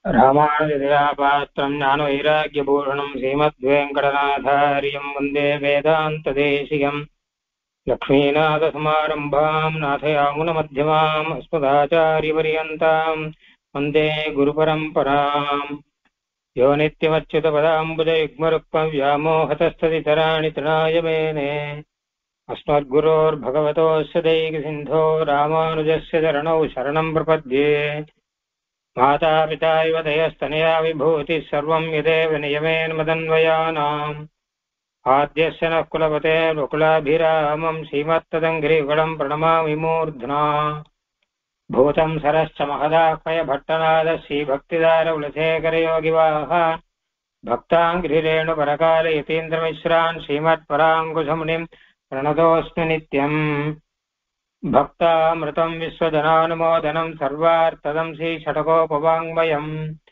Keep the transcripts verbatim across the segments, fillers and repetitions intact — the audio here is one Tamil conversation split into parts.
रामानुजदयापात्रं ज्ञानवैराग्यभूषणं श्रीमद्वेङ्कटनाथार्यं वन्दे वेदान्तदेशिकं लक्ष्मीनाथसमारम्भां नाथयामुनमध्यमाम् अस्मदाचार्यपर्यन्तां वन्दे गुरुपरम्पराम्। यो नित्यमच्युतपदाम्बुजयुग्मरुक्मव्यामोहतस्तदितराणि तृणाय मेने अस्मद्गुरोर्भगवतोऽस्य दैकसिन्धो रामानुजस्य चरणौ शरणं प्रपद्ये। माता पिता इव दयस्तनया विभूतिः सर्वं यदेव नियमेन मदन्वयानाम् आद्यस्य नः कुलपते वकुलाभिरामं श्रीमत्तदङ्घ्रियुगलं प्रणमामि मूर्ध्ना। भूतं सरश्च महदाह्वय भट्टनाद श्रीभक्तिदारकुलशेखरयोगिवाः भक्ताङ्घ्रिरेणुपरकाल यतीन्द्रमिश्रान् श्रीमत्पराङ्कुशमुनिं प्रणतोऽस्मि नित्यम्। भक्तामृतं विश्वधनानुमोदनं सर्वार्थदं श्रीषटकोपवाङ्मयम्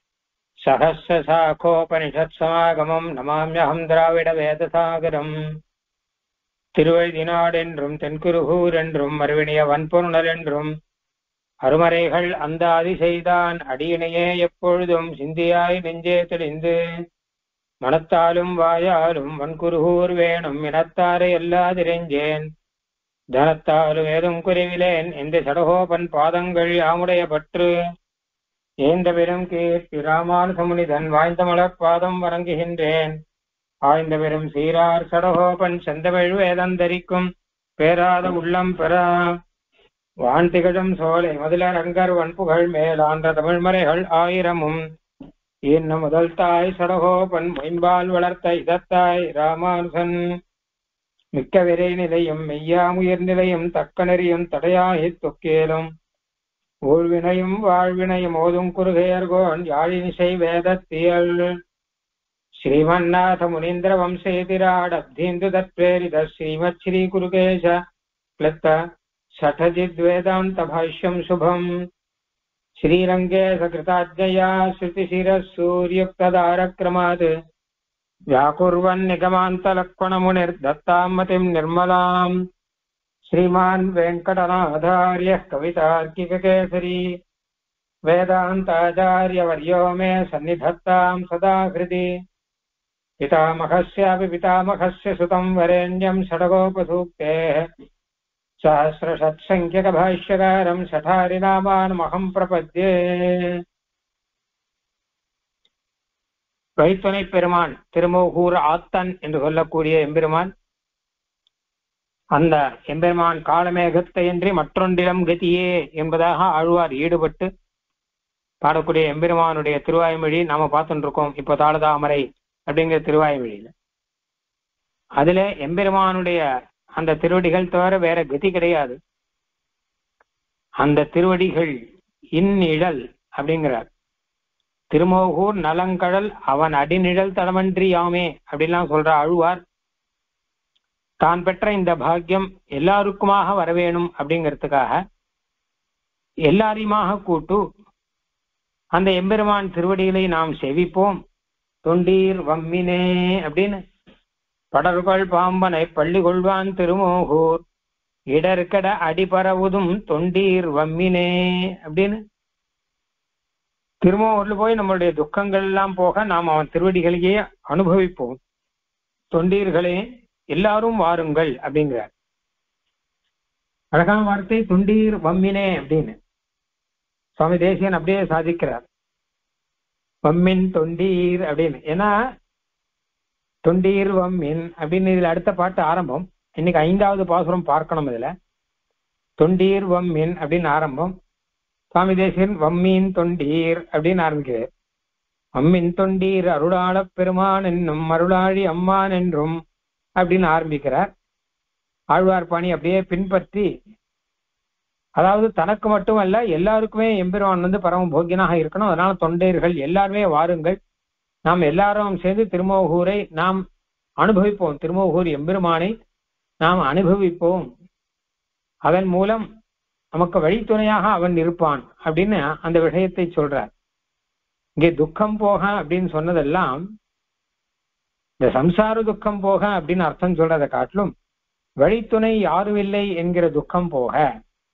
सहस्रशाखोपनिषत्समागमं नमाम्यहं द्राविडवेदसागरम्। திருவழிதினாடென்றும் தென்குருகூரென்றும் மறுவினிய வன்பொருணலென்றும் அருமறைகள் அந்தாதி செய்தான் அடியினையே எப்பொழுதும் சிந்தியாய் நெஞ்சே தெளிந்து மனத்தாலும் வாயாலும் வன்குருகூர் வேணும் இனத்தாரை எல்லாதிரெஞ்சேன் தனத்தாலும் ஏதும் குறைவிலேன் எந்த சடகோபன் பாதங்கள் யாமுடைய பற்று ஏந்த பெரும் கீர்த்தி ராமானுசமுனிதன் வாய்ந்த மலர்பாதம் வணங்குகின்றேன். ஆய்ந்த பெரும் சீரார் சடகோபன் செந்தமிழ் வேதந்தரிக்கும் பேராத உள்ளம் பெறா வான் திகழும் சோலை முதலரங்கர் வன்புகழ் மேலான்ற தமிழ்மறைகள் ஆயிரமும் இன்னும் முதல் தாய் சடகோபன் மொயம்பால் வளர்த்த இதத்தாய் ராமானுசன் மிக்க விரை நிலையும் மெய்யாமுயிர் நிலையும் தக்க நெறியும் தடையாகி தொக்கேலும் ஊழ்வினையும் வாழ்வினையும் ஓதும் குறுகையர்கோன் யாழினிசை வேதத்தியல் ஸ்ரீமன்னாத முனீந்திர வம்சேதிராடப்தீந்து தத்வேரித ஸ்ரீமத் ஸ்ரீ குருகேஷ கிளத்த சடஜித் வேதாந்த பாஷ்யம் சுபம் ஸ்ரீரங்கே சகிருதாஜ்ஞயா ஸ்ருதிசிரः சூர்யுக்ததாரக்ரமாத் व्याकुर्वन् निगमान्तलक्ष्मणमुनिर्दत्तां मतिं निर्मलाम् श्रीमान् वेङ्कटनाथार्यः कवितार्किककेसरी वेदान्ताचार्यवर्यो मे सन्निधत्तां सदा हृदि। पितामहस्यापि पितामहस्य सुतं वरेण्यं षडगोपसूक्तेः सहस्रषट्सङ्ख्यकभाष्यकारं शठारिनामानमहं प्रपद्ये। வழித்துணை பெருமான் திருமோகூர் ஆத்தன் என்று சொல்லக்கூடிய எம்பெருமான், அந்த எம்பெருமான் காலமேகத்தையின்றி மற்றொன்றிடம் கதியே என்பதாக ஆழ்வார் ஈடுபட்டு பாடக்கூடிய எம்பெருமானுடைய திருவாய்மொழி நாம பார்த்துட்டு இருக்கோம். இப்போ தாளதாமரை அப்படிங்கிற திருவாய்மொழியில அதுல எம்பெருமானுடைய அந்த திருவடிகள் தவிர வேற கதி கிடையாது. அந்த திருவடிகள் இந்நிழல் அப்படிங்கிறார். திருமோகூர் நலங்கடல் அவன் அடிநிழல் தடமன்றி யாமே அப்படின்லாம் சொல்ற ஆழ்வார் தான் பெற்ற இந்த பாக்கியம் எல்லாருக்குமாக வரவேணும் அப்படிங்கிறதுக்காக எல்லாரையுமாக கூட்டு அந்த எம்பெருமான் திருவடிகளை நாம் செவிப்போம். தொண்டீர் வம்மினே அப்படின்னு படர்கள் பாம்பனை பள்ளி கொள்வான் திருமோகூர் இடர்கட அடிபரவுதும் தொண்டீர் வம்மினே அப்படின்னு திருமோகூர்ல போய் நம்மளுடைய துக்கங்கள் எல்லாம் போக நாம் அவன் திருவடிகளையே அனுபவிப்போம். தொண்டீர்களே எல்லாரும் வாருங்கள் அப்படிங்கிறார். அழகான வார்த்தை தொண்டீர் வம்மினே அப்படின்னு சுவாமி தேசிகன் அப்படியே சாதிக்கிறார். வம்மின் தொண்டீர் அப்படின்னு, ஏன்னா தொண்டீர் வம்மின் அப்படின்னு இதுல அடுத்த பாட்டு ஆரம்பம். இன்னைக்கு ஐந்தாவது பாசுரம் பார்க்கணும். இதுல தொண்டீர் வம்மின் அப்படின்னு ஆரம்பம். சுவாமி தேசிகன் வம்மீன் தொண்டீர் அப்படின்னு ஆரம்பிக்கிறார். வம்மின் தொண்டீர் அருளாள பெருமான் என்னும் அருளாழி அம்மான் என்றும் அப்படின்னு ஆரம்பிக்கிறார். ஆழ்வார் பாணி அப்படியே பின்பற்றி, அதாவது தனக்கு மட்டுமல்ல எல்லாருக்குமே எம்பெருமான் வந்து பரம போக்கியனாக இருக்கணும். அதனால தொண்டீர்கள் எல்லாருமே வாருங்கள், நாம் எல்லாரும் சேர்ந்து திருமோகூரை நாம் அனுபவிப்போம். திருமோகூர் எம்பெருமானை நாம் அனுபவிப்போம். அதன் மூலம் நமக்கு வழித்துணையாக அவன் இருப்பான் அப்படின்னு அந்த விஷயத்தை சொல்றார். இங்கே துக்கம் போக அப்படின்னு சொன்னதெல்லாம் இந்த சம்சார துக்கம் போக அப்படின்னு அர்த்தம் சொல்றதை காட்டிலும் வழித்துணை யாரும் இல்லை என்கிற துக்கம் போக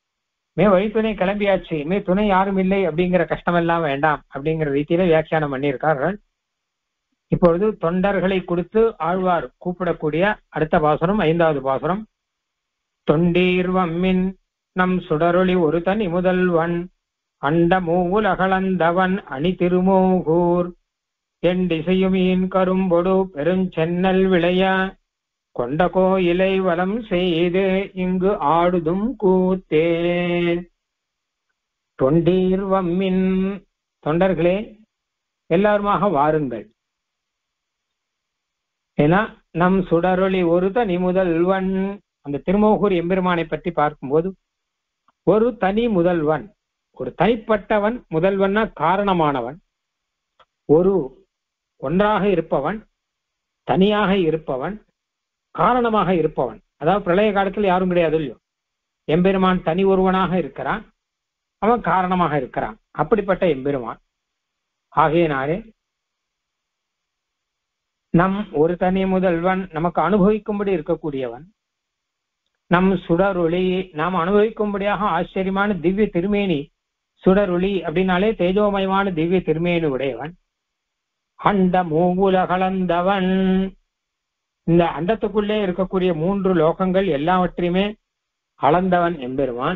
மே வழித்துணை கிளம்பியாச்சு, மே துணை யாரும் இல்லை அப்படிங்கிற கஷ்டம் எல்லாம் வேண்டாம் அப்படிங்கிற ரீதியில வியாக்கியானம் பண்ணியிருக்கார்கள். இப்பொழுது தொண்டர்களை கொடுத்து ஆழ்வார் கூப்பிடக்கூடிய அடுத்த பாசுரம் ஐந்தாவது பாசுரம். தொண்டீர் வம்மின் நம் சுடரொளி ஒரு தனி முதல்வன் அண்ட மூவுலகளந்தவன் அணி திருமோகூர் என் திசையுமீன் கரும்பொடு பெருஞ்சென்னல் விளைய கொண்ட கோயிலை வலம் செய்து இங்கு ஆடுதும் கூத்தே. தொண்டீர் வம்மின், தொண்டர்களே எல்லாருமாக வாருங்கள். ஏன்னா நம் சுடரொளி ஒரு தனி முதல்வன், அந்த திருமோகூர் எம்பெருமானை பற்றி பார்க்கும்போது ஒரு தனி முதல்வன், ஒரு தனிப்பட்டவன், முதல்வன்னா காரணமானவன், ஒரு ஒன்றாக இருப்பவன், தனியாக இருப்பவன், காரணமாக இருப்பவன். அதாவது பிரளய காலத்தில் யாரும் கிடையாது இல்லையோ, எம்பெருமான் தனி ஒருவனாக இருக்கிறான், அவன் காரணமாக இருக்கிறான். அப்படிப்பட்ட எம்பெருமான் ஆகையினாலே நம் ஒரு தனி முதல்வன், நமக்கு அனுபவிக்கும்படி இருக்கக்கூடியவன், நம் சுடரொளி, நாம் அனுபவிக்கும்படியாக ஆச்சரியமான திவ்ய திருமேனி, சுடரொளி அப்படின்னாலே தேஜோமயமான திவ்ய திருமேனி உடையவன், அண்ட மூவுலகளந்தவன், இந்த அண்டத்துக்குள்ளே இருக்கக்கூடிய மூன்று லோகங்கள் எல்லாவற்றையுமே அளந்தவன் எம்பெருமான்.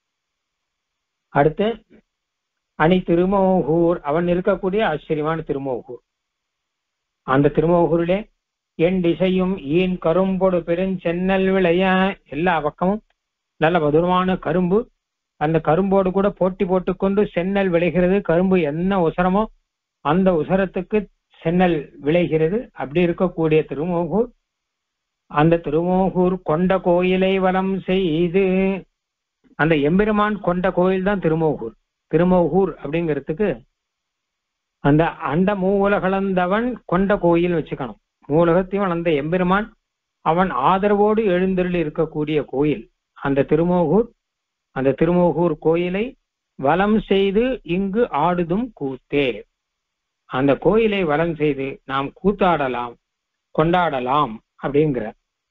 அடுத்து அணி திருமோகூர், அவன் இருக்கக்கூடிய ஆச்சரியமான திருமோகூர். அந்த திருமோகூரிலே என் திசையும் ஈன் கரும்பொடு பெருஞ்சென்னல் விளைய, எல்லா பக்கமும் நல்ல மதுரமான கரும்பு, அந்த கரும்போடு கூட போட்டி போட்டுக்கொண்டு சென்னல் விளைகிறது. கரும்பு என்ன உசரமோ அந்த உசரத்துக்கு சென்னல் விளைகிறது. அப்படி இருக்கக்கூடிய திருமோகூர், அந்த திருமோகூர் கொண்ட கோயிலை வலம் செய்து, அந்த எம்பெருமான் கொண்ட கோயில் தான் திருமோகூர். திருமோகூர் அப்படிங்கிறதுக்கு அந்த அண்ட மூவுலகளந்தவன் கொண்ட கோயில் வச்சுக்கணும். மூலகத்தையும் அந்த எம்பெருமான் அவன் ஆதரவோடு எழுந்தருளி இருக்கக்கூடிய கோயில் அந்த திருமோகூர். அந்த திருமோகூர் கோயிலை வலம் செய்து இங்கு ஆடுதும் கூத்தே, அந்த கோயிலை வலம் செய்து நாம் கூத்தாடலாம், கொண்டாடலாம் அப்படிங்கிற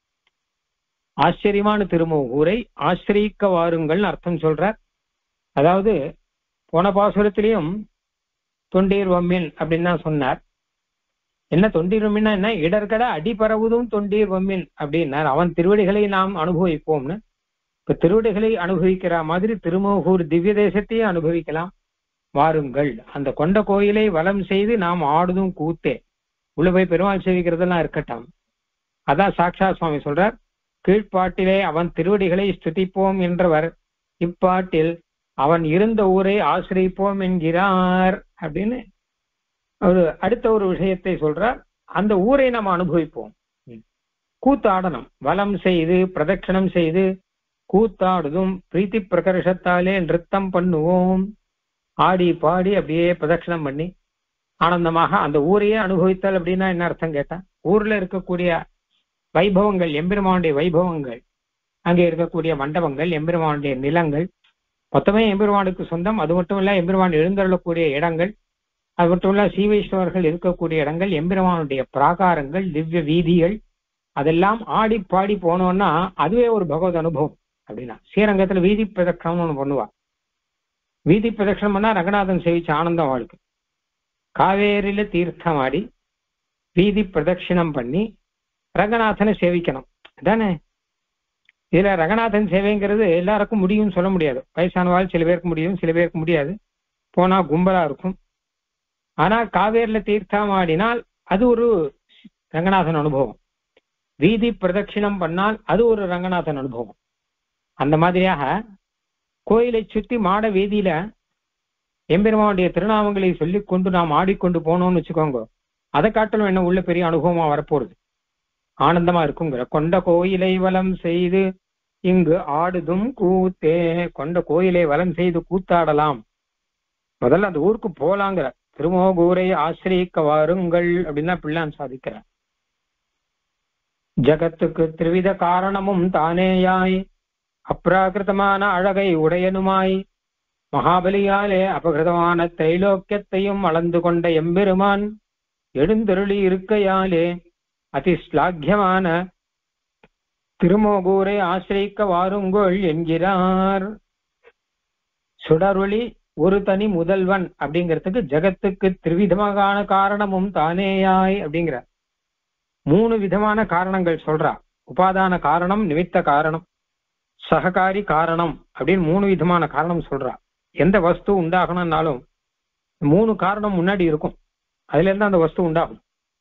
ஆச்சரியமான திருமோகூரை ஆசிரியிக்க வாருங்கள் அர்த்தம் சொல்றார். அதாவது போன பாசுரத்திலையும் தொண்டீர் வம்மின் அப்படின்னு தான் சொன்னார். என்ன தொண்டீர் வம்மின்னா என்ன, இடர்கட அடிபரவுதும் தொண்டீர் வம்மின் அப்படின்னார். அவன் திருவடிகளை நாம் அனுபவிப்போம்னு. இப்ப திருவடிகளை அனுபவிக்கிற மாதிரி திருமோகூர் திவ்ய தேசத்தையே அனுபவிக்கலாம் வாருங்கள். அந்த கொண்ட கோயிலை வலம் செய்து நாம் ஆடுதும் கூத்தே. உள்ள போய் பெருமாள் சேவிக்கிறதெல்லாம் இருக்கட்டும். அதான் சாக்ஷா சுவாமி சொல்றார், கீழ்ப்பாட்டிலே அவன் திருவடிகளை ஸ்துதிப்போம் என்றவர், இப்பாட்டில் அவன் இருந்த ஊரை ஆசிரிப்போம் என்கிறார் அப்படின்னு ஒரு அடுத்த ஒரு விஷயத்தை சொல்றார். அந்த ஊரை நாம் அனுபவிப்போம், கூத்தாடணும், வலம் செய்து பிரதட்சணம் செய்து கூத்தாடுதும் பிரீத்தி பிரகர்ஷத்தாலே நிறுத்தம் பண்ணுவோம். ஆடி பாடி அப்படியே பிரதட்சணம் பண்ணி ஆனந்தமாக அந்த ஊரையே அனுபவித்தல். அப்படின்னா என்ன அர்த்தம் கேட்டா, ஊர்ல இருக்கக்கூடிய வைபவங்கள், எம்பெருமானுடைய வைபவங்கள், அங்கே இருக்கக்கூடிய மண்டபங்கள், எம்பெருமானுடைய நிலங்கள் மொத்தமே எம்பெருமானுக்கு சொந்தம். அது மட்டும் இல்ல எம்பெருமான் எழுந்தருளக்கூடிய இடங்கள், அது மட்டும் இல்ல சீவைஷ்ணவர்கள் இருக்கக்கூடிய இடங்கள், எம்பெருமானுடைய பிராகாரங்கள், திவ்ய வீதிகள், அதெல்லாம் ஆடி பாடி போனோம்னா அதுவே ஒரு பகவத் அனுபவம். அப்படின்னா ஸ்ரீரங்கத்துல வீதி பிரதட்சணம்னு ஒண்ணு பண்ணுவா. வீதி பிரதட்சணம் பண்ணா ரங்கநாதன் சேவிச்ச ஆனந்தம் வாழ்க்கை. காவேரியில தீர்த்தம் ஆடி வீதி பிரதட்சிணம் பண்ணி ரங்கநாதனை சேவிக்கணும் தானே. இதுல ரங்கநாதன் சேவைங்கிறது எல்லாருக்கும் முடியும்னு சொல்ல முடியாது. வயசானவாள் சில பேருக்கு முடியும், சில பேருக்கு முடியாது, போனா கும்பலா இருக்கும். ஆனா காவேரியில தீர்த்தம் ஆடினால் அது ஒரு ரங்கநாதன் அனுபவம். வீதி பிரதட்சிணம் பண்ணால் அது ஒரு ரங்கநாதன் அனுபவம். அந்த மாதிரியாக கோயிலை சுற்றி மாட வீதியில எம்பெருமானுடைய திருநாமங்களை சொல்லி கொண்டு நாம் ஆடிக்கொண்டு போனோம்னு வச்சுக்கோங்க, அதை காட்டிலும் என்ன உள்ள பெரிய அனுபவமா வரப்போறது, ஆனந்தமா இருக்குங்கிற. கொண்ட கோயிலை வலம் செய்து இங்கு ஆடுதும் கூத்தே, கொண்ட கோயிலை வலம் செய்து கூத்தாடலாம். முதல்ல அந்த ஊருக்கு போலாங்கிற, திருமோகூரை ஆசிரியிக்க வாருங்கள் அப்படின்னா பிள்ளான் சாதிக்கிற. ஜகத்துக்கு திருவித காரணமும் தானேயாய் அப்ராகிருதமான அழகை உடையனுமாய் மகாபலியாலே அபகிருதமான தைலோக்கியத்தையும் அளந்து கொண்ட எம்பெருமான் எழுந்தருளி இருக்கையாலே அதிஸ்லாக்கியமான திருமோகூரை ஆசிரியிக்க வாருங்கள் என்கிறார். சுடரொளி ஒரு தனி முதல்வன் அப்படிங்கிறதுக்கு ஜகத்துக்கு திரிவிதமான காரணமும் தானேயாய் அப்படிங்கிற மூணு விதமான காரணங்கள் சொல்றா. உபாதான காரணம், நிமித்த காரணம், சககாரி காரணம் அப்படின்னு மூணு விதமான காரணம் சொல்றா. எந்த வஸ்து உண்டாகணும்னாலும் மூணு காரணம் முன்னாடி இருக்கும், அதுல இருந்து அந்த வஸ்து உண்டாகும்.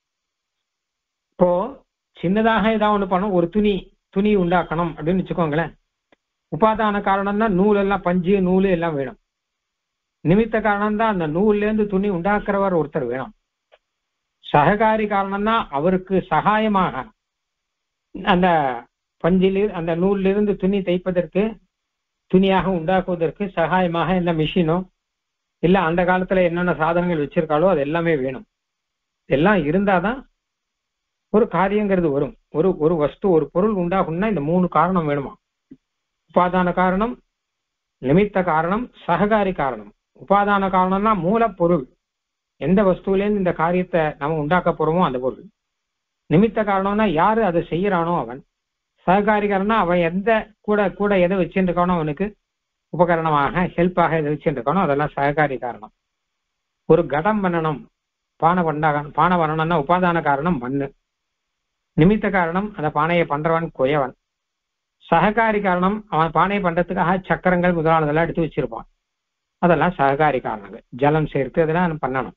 இப்போ சின்னதாக ஏதாவது ஒண்ணு பண்ணணும், ஒரு துணி துணி உண்டாக்கணும் அப்படின்னு வச்சுக்கோங்களேன். உபாதான காரணம் தான் நூல் எல்லாம், பஞ்சு நூல் எல்லாம் வேணும். நிமித்த காரணம் தான் அந்த நூல்ல இருந்து துணி உண்டாக்குறவர் ஒருத்தர் வேணும். சககாரி காரணம் தான் அவருக்கு சகாயமாக அந்த பஞ்சில் அந்த நூல்ல இருந்து துணி தைப்பதற்கு, துணியாக உண்டாக்குவதற்கு சகாயமாக இந்த மிஷினோ இல்ல அந்த காலத்துல என்னென்ன சாதனங்கள் வச்சிருக்காளோ அது எல்லாமே வேணும். எல்லாம் இருந்தாதான் ஒரு காரியங்கிறது வரும். ஒரு ஒரு வஸ்து ஒரு பொருள் உண்டாகும்னா இந்த மூணு காரணம் வேணுமா. உபாதான காரணம், நிமித்த காரணம், சககாரி காரணம். உபாதான காரணம்னா மூலப்பொருள், எந்த வஸ்துவிலேருந்து இந்த காரியத்தை நம்ம உண்டாக்க போறோமோ அந்த பொருள். நிமித்த காரணம்னா யாரு அதை செய்யறானோ அவன். சககாரி காரணம்னா அவன் எந்த கூட கூட எதை வச்சுட்டு இருக்கானோ அவனுக்கு உபகரணமாக ஹெல்ப்பாக எதை வச்சுட்டு இருக்கானோ அதெல்லாம் சககாரி காரணம். ஒரு கடம் பண்ணணும், பானை பண்ண பானை பண்ணணும்னா உபாதான காரணம் மண்ணு. நிமித்த காரணம் அந்த பானையை பண்றவன் குயவன். சககாரி காரணம் அவன் பானையை பண்றதுக்காக சக்கரங்கள் முதலானதெல்லாம் எடுத்து வச்சிருப்பான், அதெல்லாம் சககாரி காரணங்கள். ஜலம் சேர்த்து அதெல்லாம் பண்ணணும்.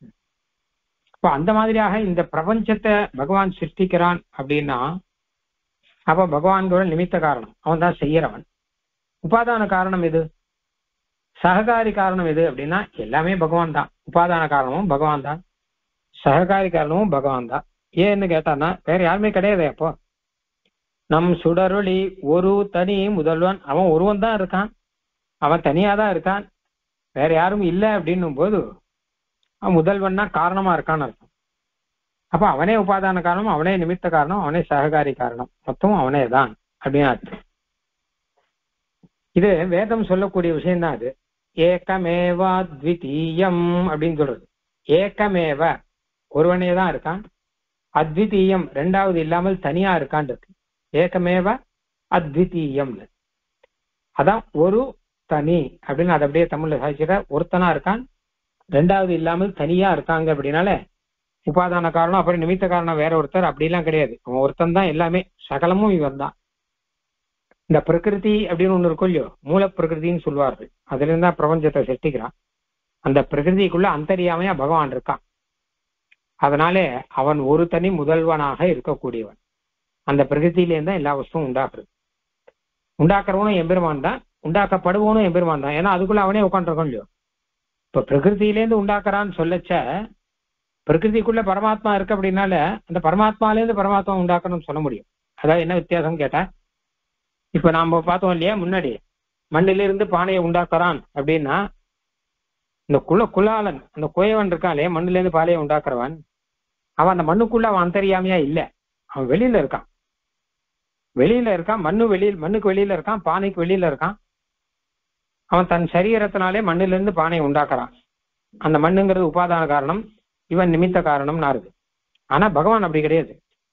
இப்போ அந்த மாதிரியாக இந்த பிரபஞ்சத்தை பகவான் சிருஷ்டிக்கிறான் அப்படின்னா அப்ப பகவான் கூட நிமித்த காரணம், அவன் தான் செய்யறவன். உபாதான காரணம் எது, சககாரி காரணம் எது அப்படின்னா எல்லாமே பகவான் தான். உபாதான காரணமும் பகவான் தான், சககாரி காரணமும் பகவான் தான். ஏன்னு கேட்டான்னா வேற யாருமே கிடையாது. அப்போ நம் சுடரொளி ஒரு தனி முதல்வன், அவன் ஒருவன் தான் இருக்கான், அவன் தனியா தான் இருக்கான், வேற யாரும் இல்லை அப்படின்னும் போது அவன் முதல்வன்னா காரணமா இருக்கான்னு அர்த்தம். அப்ப அவனே உபாதான காரணம், அவனே நிமித்த காரணம், அவனே சககாரி காரணம், மொத்தமும் அவனே தான் அப்படின்னு அர்த்தம். இது வேதம் சொல்லக்கூடிய விஷயம்தான். அது ஏகமேவா அத்விதீயம் அப்படின்னு சொல்றது. ஏகமேவ ஒருவனே தான் இருக்கான், அத்விதீயம் ரெண்டாவது இல்லாமல் தனியா இருக்கான் இருக்கு. ஏகமேவ அத்விதீயம், அதான் ஒரு தனி அப்படின்னு அதை அப்படியே தமிழ்ல சாதிச்சுட்ட. ஒருத்தனா இருக்கான், ரெண்டாவது இல்லாமல் தனியா இருக்காங்க. அப்படின்னால உபாதான காரணம் அப்புறம் நிமித்த காரணம் வேற ஒருத்தர் அப்படிலாம் கிடையாது, அவன் ஒருத்தன் தான். எல்லாமே சகலமும் இவன் தான். இந்த பிரகிருதி அப்படின்னு ஒண்ணு இருக்கும் இல்லையோ, மூல பிரகிருதின்னு சொல்லுவார்கள், அதுல இருந்தா பிரபஞ்சத்தை சிருஷ்டிக்கிறான். அந்த பிரகிருதிக்குள்ள அந்தரியாமையா பகவான் இருக்கான். அதனாலே அவன் ஒரு தனி முதல்வனாக இருக்கக்கூடியவன். அந்த பிரகிருதியிலேருந்து தான் எல்லா வஸ்துவும் உண்டாக்குறது. உண்டாக்குறவனும் எம்பெருமான் தான், உண்டாக்கப்படுவனும் எம்பெருமான் தான். ஏன்னா அதுக்குள்ள அவனே உட்காந்துருக்கோம் இல்லையோ. இப்ப பிரகிருதியிலேருந்து உண்டாக்குறான்னு சொல்லச்ச பிரகிருதிக்குள்ள பரமாத்மா இருக்கு அப்படின்னால அந்த பரமாத்மாலேருந்து பரமாத்மா உண்டாக்கணும்னு சொல்ல முடியும். அதாவது என்ன வித்தியாசம் கேட்டா, இப்ப நாம பார்த்தோம் இல்லையா முன்னாடி, மண்ணிலிருந்து பானையை உண்டாக்குறான் அப்படின்னா இந்த குல குலாலன் அந்த குயவன் இருக்கான் இல்லையா, மண்ணிலேருந்து பானையை உண்டாக்குறவன், அவன் அந்த மண்ணுக்குள்ள அவன் அந்தரியாமையா இல்லை, அவன் வெளியில இருக்கான். வெளியில இருக்கான், மண்ணு வெளியில் மண்ணுக்கு வெளியில இருக்கான், பானைக்கு வெளியில இருக்கான். அவன் தன் சரீரத்தினாலே மண்ணிலிருந்து பானையை உண்டாக்குறான். அந்த மண்ணுங்கிறது உபாதான காரணம், இவன் நிமித்த காரணம் நாருது. ஆனா பகவான் அப்படி கிடையாது.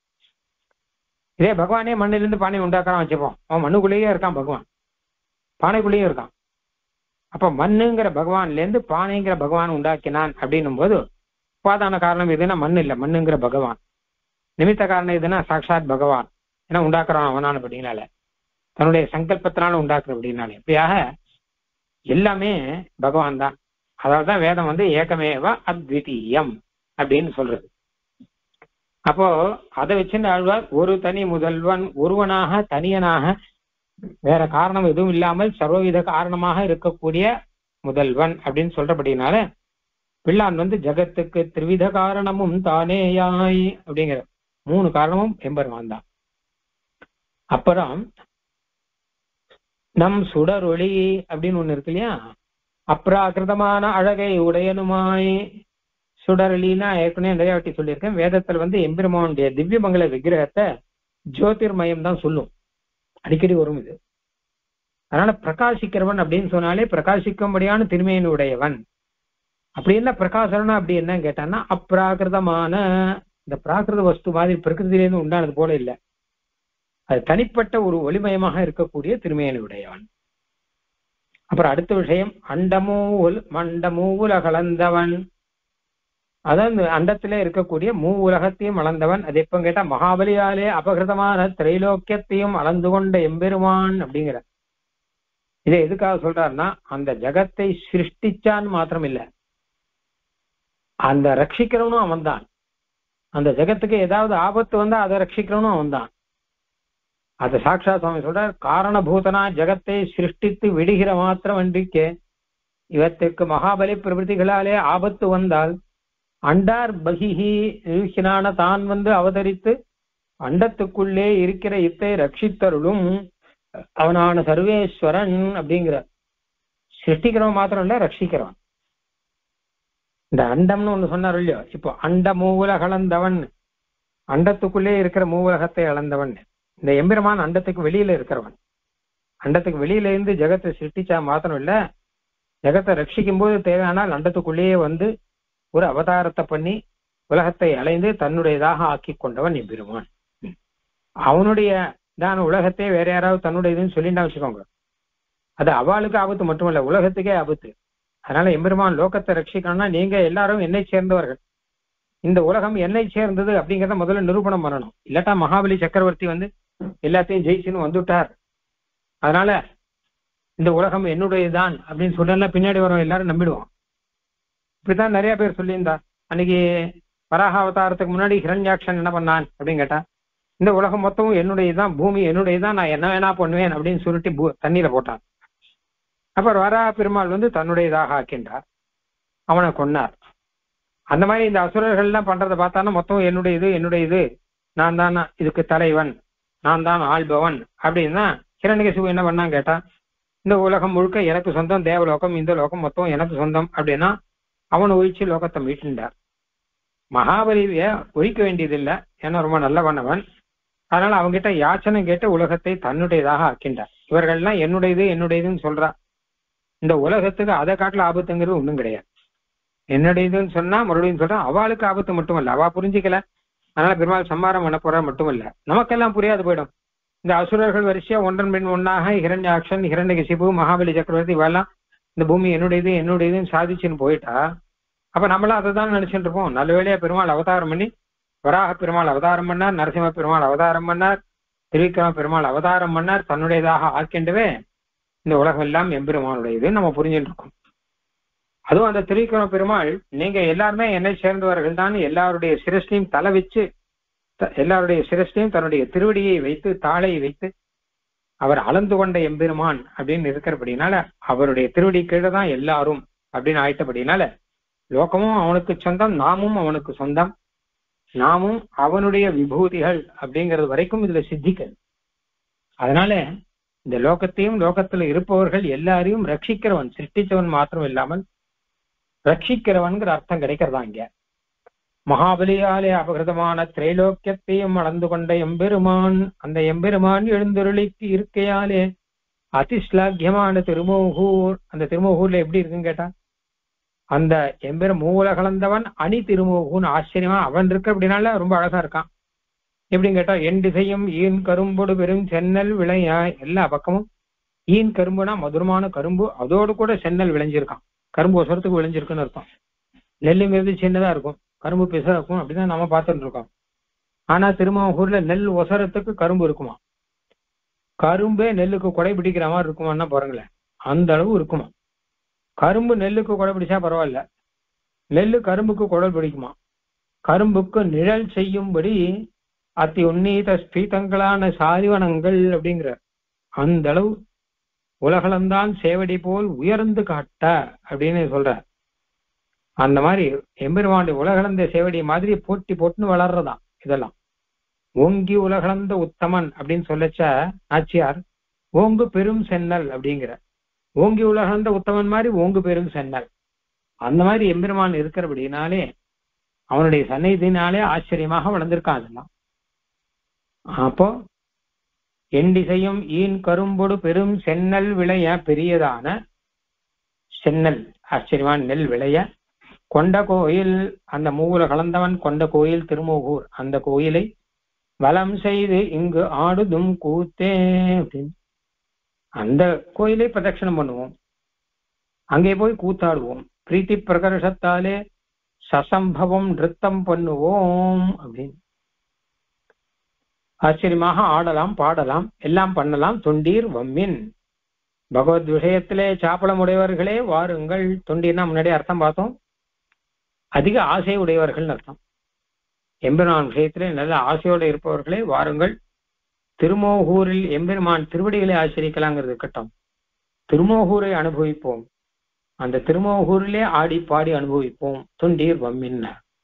இதே பகவானே மண்ணிலிருந்து பானை உண்டாக்குறான் வச்சுப்போம், அவன் மண்ணுக்குள்ளேயே இருக்கான், பகவான் பானைக்குள்ளேயே இருக்கான். அப்ப மண்ணுங்கிற பகவான்ல இருந்து பானைங்கிற பகவான் உண்டாக்கினான் அப்படின்னும் போது உபாதான காரணம் எதுனா மண் இல்லை, மண்ணுங்கிற பகவான். நிமித்த காரணம் எதுனா சாட்சாத் பகவான், ஏன்னா உண்டாக்குறான் அவனான அப்படின்னால, தன்னுடைய சங்கல்பத்தினால உண்டாக்குற அப்படின்னால. இப்படியாக எல்லாமே பகவான் தான். அதாவதுதான் வேதம் வந்து ஏகமேவ அத்விதீயம் அப்படின்னு சொல்றது. அப்போ அதை வச்சுட்டு ஆழ்வார் ஒரு தனி முதல்வன், ஒருவனாக தனியனாக வேற காரணம் எதுவும் இல்லாமல் சர்வவித காரணமாக இருக்கக்கூடிய முதல்வன் அப்படின்னு சொல்றபடினால பிள்ளான் வந்து ஜகத்துக்கு திரிவித காரணமும் தானேயாய் அப்படிங்கிற மூணு காரணமும் எம்பெருமான் தான். அப்புறம் நம் சுடரொளி அப்படின்னு ஒண்ணு இருக்கு இல்லையா, அப்ராகிருதமான அழகை உடையனுமாய். சுடரொளினா ஏற்கனவே நிறைய வாட்டி சொல்லியிருக்கேன், வேதத்துல வந்து எம்பெருமானுடைய திவ்யமங்கல விக்கிரகத்தை ஜோதிர்மயம் தான் சொல்லும், அடிக்கடி வரும் இது. அதனால பிரகாசிக்கிறவன் அப்படின்னு சொன்னாலே பிரகாசிக்கும்படியான திருமையின் உடையவன். அப்படி என்ன பிரகாசனா அப்படி என்ன கேட்டான்னா, அப்ராகிருதமான இந்த பிராகிருத வஸ்து மாதிரி பிரகிருதியிலேருந்து உண்டானது போல இல்லை, அது தனிப்பட்ட ஒரு ஒளிமயமாக இருக்கக்கூடிய திருமையின் உடையவன். அப்புறம் அடுத்த விஷயம் அண்டமூல் மண்டமூல கலந்தவன், அதாவது அண்டத்திலே இருக்கக்கூடிய மூ உலகத்தையும் அளந்தவன். அது எப்ப கேட்டா மகாபலியாலே அபகிருதமான திரைலோக்கியத்தையும் அளந்து கொண்ட எம்பெருமான் அப்படிங்கிற. இதை எதுக்காக சொல்றாருன்னா அந்த ஜகத்தை சிருஷ்டிச்சான்னு மாத்திரம் இல்ல, அந்த ரட்சிக்கிறவனும் அவன் தான். அந்த ஜகத்துக்கு ஏதாவது ஆபத்து வந்தா அதை ரட்சிக்கிறவனும் அவன் தான். அது சாட்சாத் சுவாமி சொல்றார், காரணபூதனா ஜகத்தை சிருஷ்டித்து விடுகிற மாத்திரம் அன்றிக்கே இவத்திற்கு மகாபலி பிரபதிகளாலே ஆபத்து வந்தால் அண்டார் பகிஹி நிருஷினான தான் வந்து அவதரித்து அண்டத்துக்குள்ளே இருக்கிற இத்தை ரட்சித்தருளும் அவனான சர்வேஸ்வரன் அப்படிங்கிற. சிருஷ்டிக்கிறவன் மாத்திரம் இல்ல, ரட்சிக்கிறவன். இந்த அண்டம்னு ஒண்ணு சொன்னார் இல்லையோ, இப்போ அண்ட மூவுலக அளந்தவன், அண்டத்துக்குள்ளே இருக்கிற மூவுலகத்தை அளந்தவன். இந்த எம்பெருமான் அண்டத்துக்கு வெளியில இருக்கிறவன். அண்டத்துக்கு வெளியில இருந்து ஜெகத்தை சிருஷ்டிச்சா மாத்திரம் இல்ல, ஜெகத்தை ரட்சிக்கும் போது தேவையானால் அண்டத்துக்குள்ளேயே வந்து ஒரு அவதாரத்தை பண்ணி உலகத்தை அலைந்து தன்னுடையதாக ஆக்கி கொண்டவன் எம்பெருமான். அவனுடைய தான் உலகத்தை வேற யாராவது தன்னுடையதுன்னு சொல்லிட்டா வச்சுக்கோங்க, அது அவளுக்கு ஆபத்து மட்டுமல்ல, உலகத்துக்கே ஆபத்து. அதனால எம்பெருமான் லோகத்தை ரட்சிக்கணும்னா நீங்க எல்லாரும் என்னை சேர்ந்தவர்கள், இந்த உலகம் என்னை சேர்ந்தது அப்படிங்கிறத முதல்ல நிரூபணம் பண்ணணும். இல்லாட்டா மகாபலி சக்கரவர்த்தி வந்து எல்லாத்தையும் ஜெயிச்சுன்னு வந்துட்டார், அதனால இந்த உலகம் என்னுடையதான் அப்படின்னு சொல்றா பின்னாடி வரும் எல்லாரும் நம்பிடுவோம். இப்படித்தான் நிறைய பேர் சொல்லியிருந்தா. அன்னைக்கு வராக அவதாரத்துக்கு முன்னாடி ஹிரண்யாக்ஷன் என்ன பண்ணான் அப்படின்னு கேட்டா, இந்த உலகம் மொத்தமும் என்னுடையதான், பூமி என்னுடையதான், நான் என்ன வேணா பண்ணுவேன் அப்படின்னு சொல்லிட்டு பூ தண்ணீரை போட்டான். அப்புறம் வராக பெருமாள் வந்து தன்னுடையதாக ஆக்கின்றார், அவனை கொன்னார். அந்த மாதிரி இந்த அசுரர்கள் எல்லாம் பண்றதை பார்த்தானா மொத்தம் என்னுடையது என்னுடையது, நான் தான் இதுக்கு தலைவன், நான் தான் ஆள்பவன் அப்படின்னா ஹிரண்யகசிபு என்ன பண்ணான்னு கேட்டா, இந்த உலகம் முழுக்க எனக்கு சொந்தம், தேவலோகம் இந்த லோகம் மொத்தம் எனக்கு சொந்தம் அப்படின்னா அவனை ஒழிச்சு லோகத்தை மீட்டுண்டார். மகாபலிய ஒழிக்க வேண்டியதில்லை, ஏன்னா ரொம்ப நல்லவனவன். அதனால அவங்கிட்ட யாச்சனை கேட்டு உலகத்தை தன்னுடையதாக ஆக்கின்றார். இவர்கள்லாம் என்னுடையது என்னுடையதுன்னு சொல்றா, இந்த உலகத்துக்கு அதை காட்டுல ஆபத்துங்கிறது ஒண்ணும் கிடையாது. என்னுடையதுன்னு சொன்னா மறுபடியும் சொல்றா, அவளுக்கு ஆபத்து மட்டுமல்ல, அவ புரிஞ்சிக்கல, அதனால பெருமாள் சம்மாரம் பண்ண போற மட்டுமல்ல, நமக்கெல்லாம் புரியாது போயிடும். இந்த அசுரர்கள் வரிசையா ஒன்றன் பின் ஒன்னாக ஹிரண்யாக்ஷன் ஹிரண்யகசிபு மகாபலி சக்கரவர்த்தி இவெல்லாம் இந்த பூமி என்னுடையது என்னுடையதுன்னு சாதிச்சுன்னு போயிட்டா அப்ப நம்மளாம் அதை தான் நினைச்சுட்டு இருப்போம். நல்ல வேளையா பெருமாள் அவதாரம் பண்ணி, வராக பெருமாள் அவதாரம் பண்ணார், நரசிம்ம பெருமாள் அவதாரம் பண்ணார், திரிவிக்ரம பெருமாள் அவதாரம் பண்ணார், தன்னுடையதாக ஆக்கின்றவே இந்த உலகம் எல்லாம் எம்பெருமானுடையது நம்ம புரிஞ்சுட்டு இருக்கோம். அதுவும் அந்த திரிவிக்ரம பெருமாள் நீங்க எல்லாருமே என்னை சேர்ந்தவர்கள் தான் எல்லாருடைய சிரஸ்டையும் தலை வச்சு, எல்லாருடைய சிரஸ்டையும் தன்னுடைய திருவடியை வைத்து தாளையை வைத்து அவர் அளந்து கொண்ட எம்பெருமான் அப்படின்னு இருக்கிறபடினால அவருடைய திருவடி கீழே தான் எல்லாரும் அப்படின்னு ஆயிட்டபடினால லோகமும் அவனுக்கு சொந்தம், நாமும் அவனுக்கு சொந்தம், நாமும் அவனுடைய விபூதிகள் அப்படிங்கிறது வரைக்கும் இதுல சித்திக்கிறது. அதனால இந்த லோகத்தையும் லோகத்துல இருப்பவர்கள் எல்லாரையும் ரட்சிக்கிறவன், சிருஷ்டிச்சவன் மாத்திரம் இல்லாமல் ரட்சிக்கிறவன்கிற அர்த்தம் கிடைக்கிறதா இங்க. மகாபலியாலே அபகிருதமான திரைலோக்கியத்தையும் அளந்து கொண்ட எம்பெருமான், அந்த எம்பெருமான் எழுந்தருளிக்கு இருக்கையாலே அதிஸ்லாக்கியமான திருமோகூர், அந்த திருமோகூர்ல எப்படி இருக்குன்னு கேட்டா அந்த எம்பெரு மூல கலந்தவன் அணி திருமோகூன்னு ஆச்சரியமா அவன் இருக்க அப்படின்னால ரொம்ப அழகா இருக்கான். எப்படின்னு கேட்டா என் திசையும் ஈன் கரும்போடு பெரும் சென்னல் விளையா, எல்லா பக்கமும் ஈன் கரும்புனா மதுரமான கரும்பு, அதோடு கூட சென்னல் விளைஞ்சிருக்கான். கரும்பு ஒசரத்துக்கு விளைஞ்சிருக்குன்னு இருக்கும். நெல்லுங்கிறது சின்னதா இருக்கும், கரும்பு பெருசா இருக்கும், அப்படிதான் நம்ம பார்த்துட்டு இருக்கோம். ஆனா திருமோகூர்ல நெல் ஒசரத்துக்கு கரும்பு இருக்குமா, கரும்பே நெல்லுக்கு கொடை பிடிக்கிற மாதிரி இருக்குமான்னா பாருங்களேன், அந்த அளவு இருக்குமா. கரும்பு நெல்லுக்கு கொடை பிடிச்சா பரவாயில்ல, நெல்லு கரும்புக்கு குடல் பிடிக்குமா. கரும்புக்கு நிழல் செய்யும்படி அத்தி உன்னீத ஸ்பீதங்களான சாரிவனங்கள் அப்படிங்கிற அந்த அளவு உலகளந்தான் சேவடி போல் உயர்ந்து காட்ட அப்படின்னு சொல்ற. அந்த மாதிரி எம்பெருமானுடைய உலகளந்த சேவடி மாதிரி போட்டி போட்டுன்னு வளர்றதான் இதெல்லாம். ஓங்கி உலகளந்த உத்தமன் அப்படின்னு சொல்லச்ச நாச்சியார் ஓங்கு பெரும் சென்னல் அப்படிங்கிற, ஓங்கி உலகளந்த உத்தமன் மாதிரி ஓங்கு பெரும் சென்னல், அந்த மாதிரி எம்பெருமான் இருக்கிறபடினாலே அவனுடைய சந்நிதினாலே ஆச்சரியமாக வளர்ந்திருக்கான் அதெல்லாம். அப்போ எண்டிசையும் ஈன் கரும்பொடு பெரும் சென்னல் விளைய, பெரியதான சென்னல் ஆச்சரியமான நெல் விளைய கொண்ட கோயில், அந்த மூவுல கலந்தவன் கொண்ட கோயில் திருமோகூர், அந்த கோயிலை வலம் செய்து இங்கு ஆடுதும் கூத்தே அப்படின்னு அந்த கோயிலை பிரதட்சணம் பண்ணுவோம். அங்கே போய் கூத்தாடுவோம், பிரீத்தி பிரகர்ஷத்தாலே சசம்பவம் நிறுத்தம் பண்ணுவோம் அப்படின்னு. ஆச்சரியமாக ஆடலாம், பாடலாம், எல்லாம் பண்ணலாம். தொண்டீர் வம்மின், பகவத் விஷயத்திலே சாப்பளம் உடையவர்களே வாருங்கள். தொண்டீர்னா முன்னாடி அர்த்தம் பார்த்தோம், அதிக ஆசை உடையவர்கள் அர்த்தம். எம்பெருமான் விஷயத்திலே நல்ல ஆசையோடு இருப்பவர்களே வாருங்கள். திருமோகூரில் எம்பெருமான் திருவடிகளை ஆச்சரிக்கலாங்கிறது இருக்கட்டும், திருமோகூரை அனுபவிப்போம், அந்த திருமோகூரிலே ஆடி பாடி அனுபவிப்போம். தொண்டீர் வம்மின்.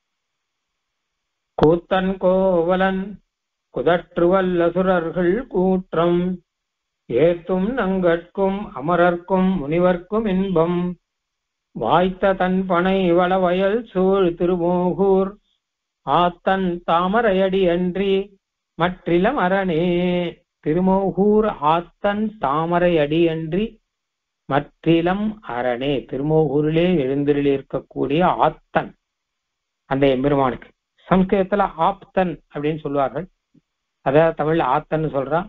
கூத்தன் கோவலன் குதற்றுவல்லசுரர்கள் கூற்றம் ஏத்தும் நங்கட்கும் அமரர்க்கும் முனிவர்க்கும் இன்பம் வாய்த்த தன் பனை வளவயல் சூழ் திருமோகூர் ஆத்தன் தாமரையடி அன்றி மற்றிலம் அரணே. திருமோகூர் ஆத்தன் தாமரையடி அன்றி மற்றிலம் அரணே. திருமோகூரிலே எழுந்திரில் இருக்கக்கூடிய ஆத்தன் அந்த எம்பெருமானுக்கு, சம்ஸ்கிருதத்துல ஆப்தன் அப்படின்னு சொல்லுவார்கள், அதாவது தமிழ்ல ஆத்தன் சொல்றான்.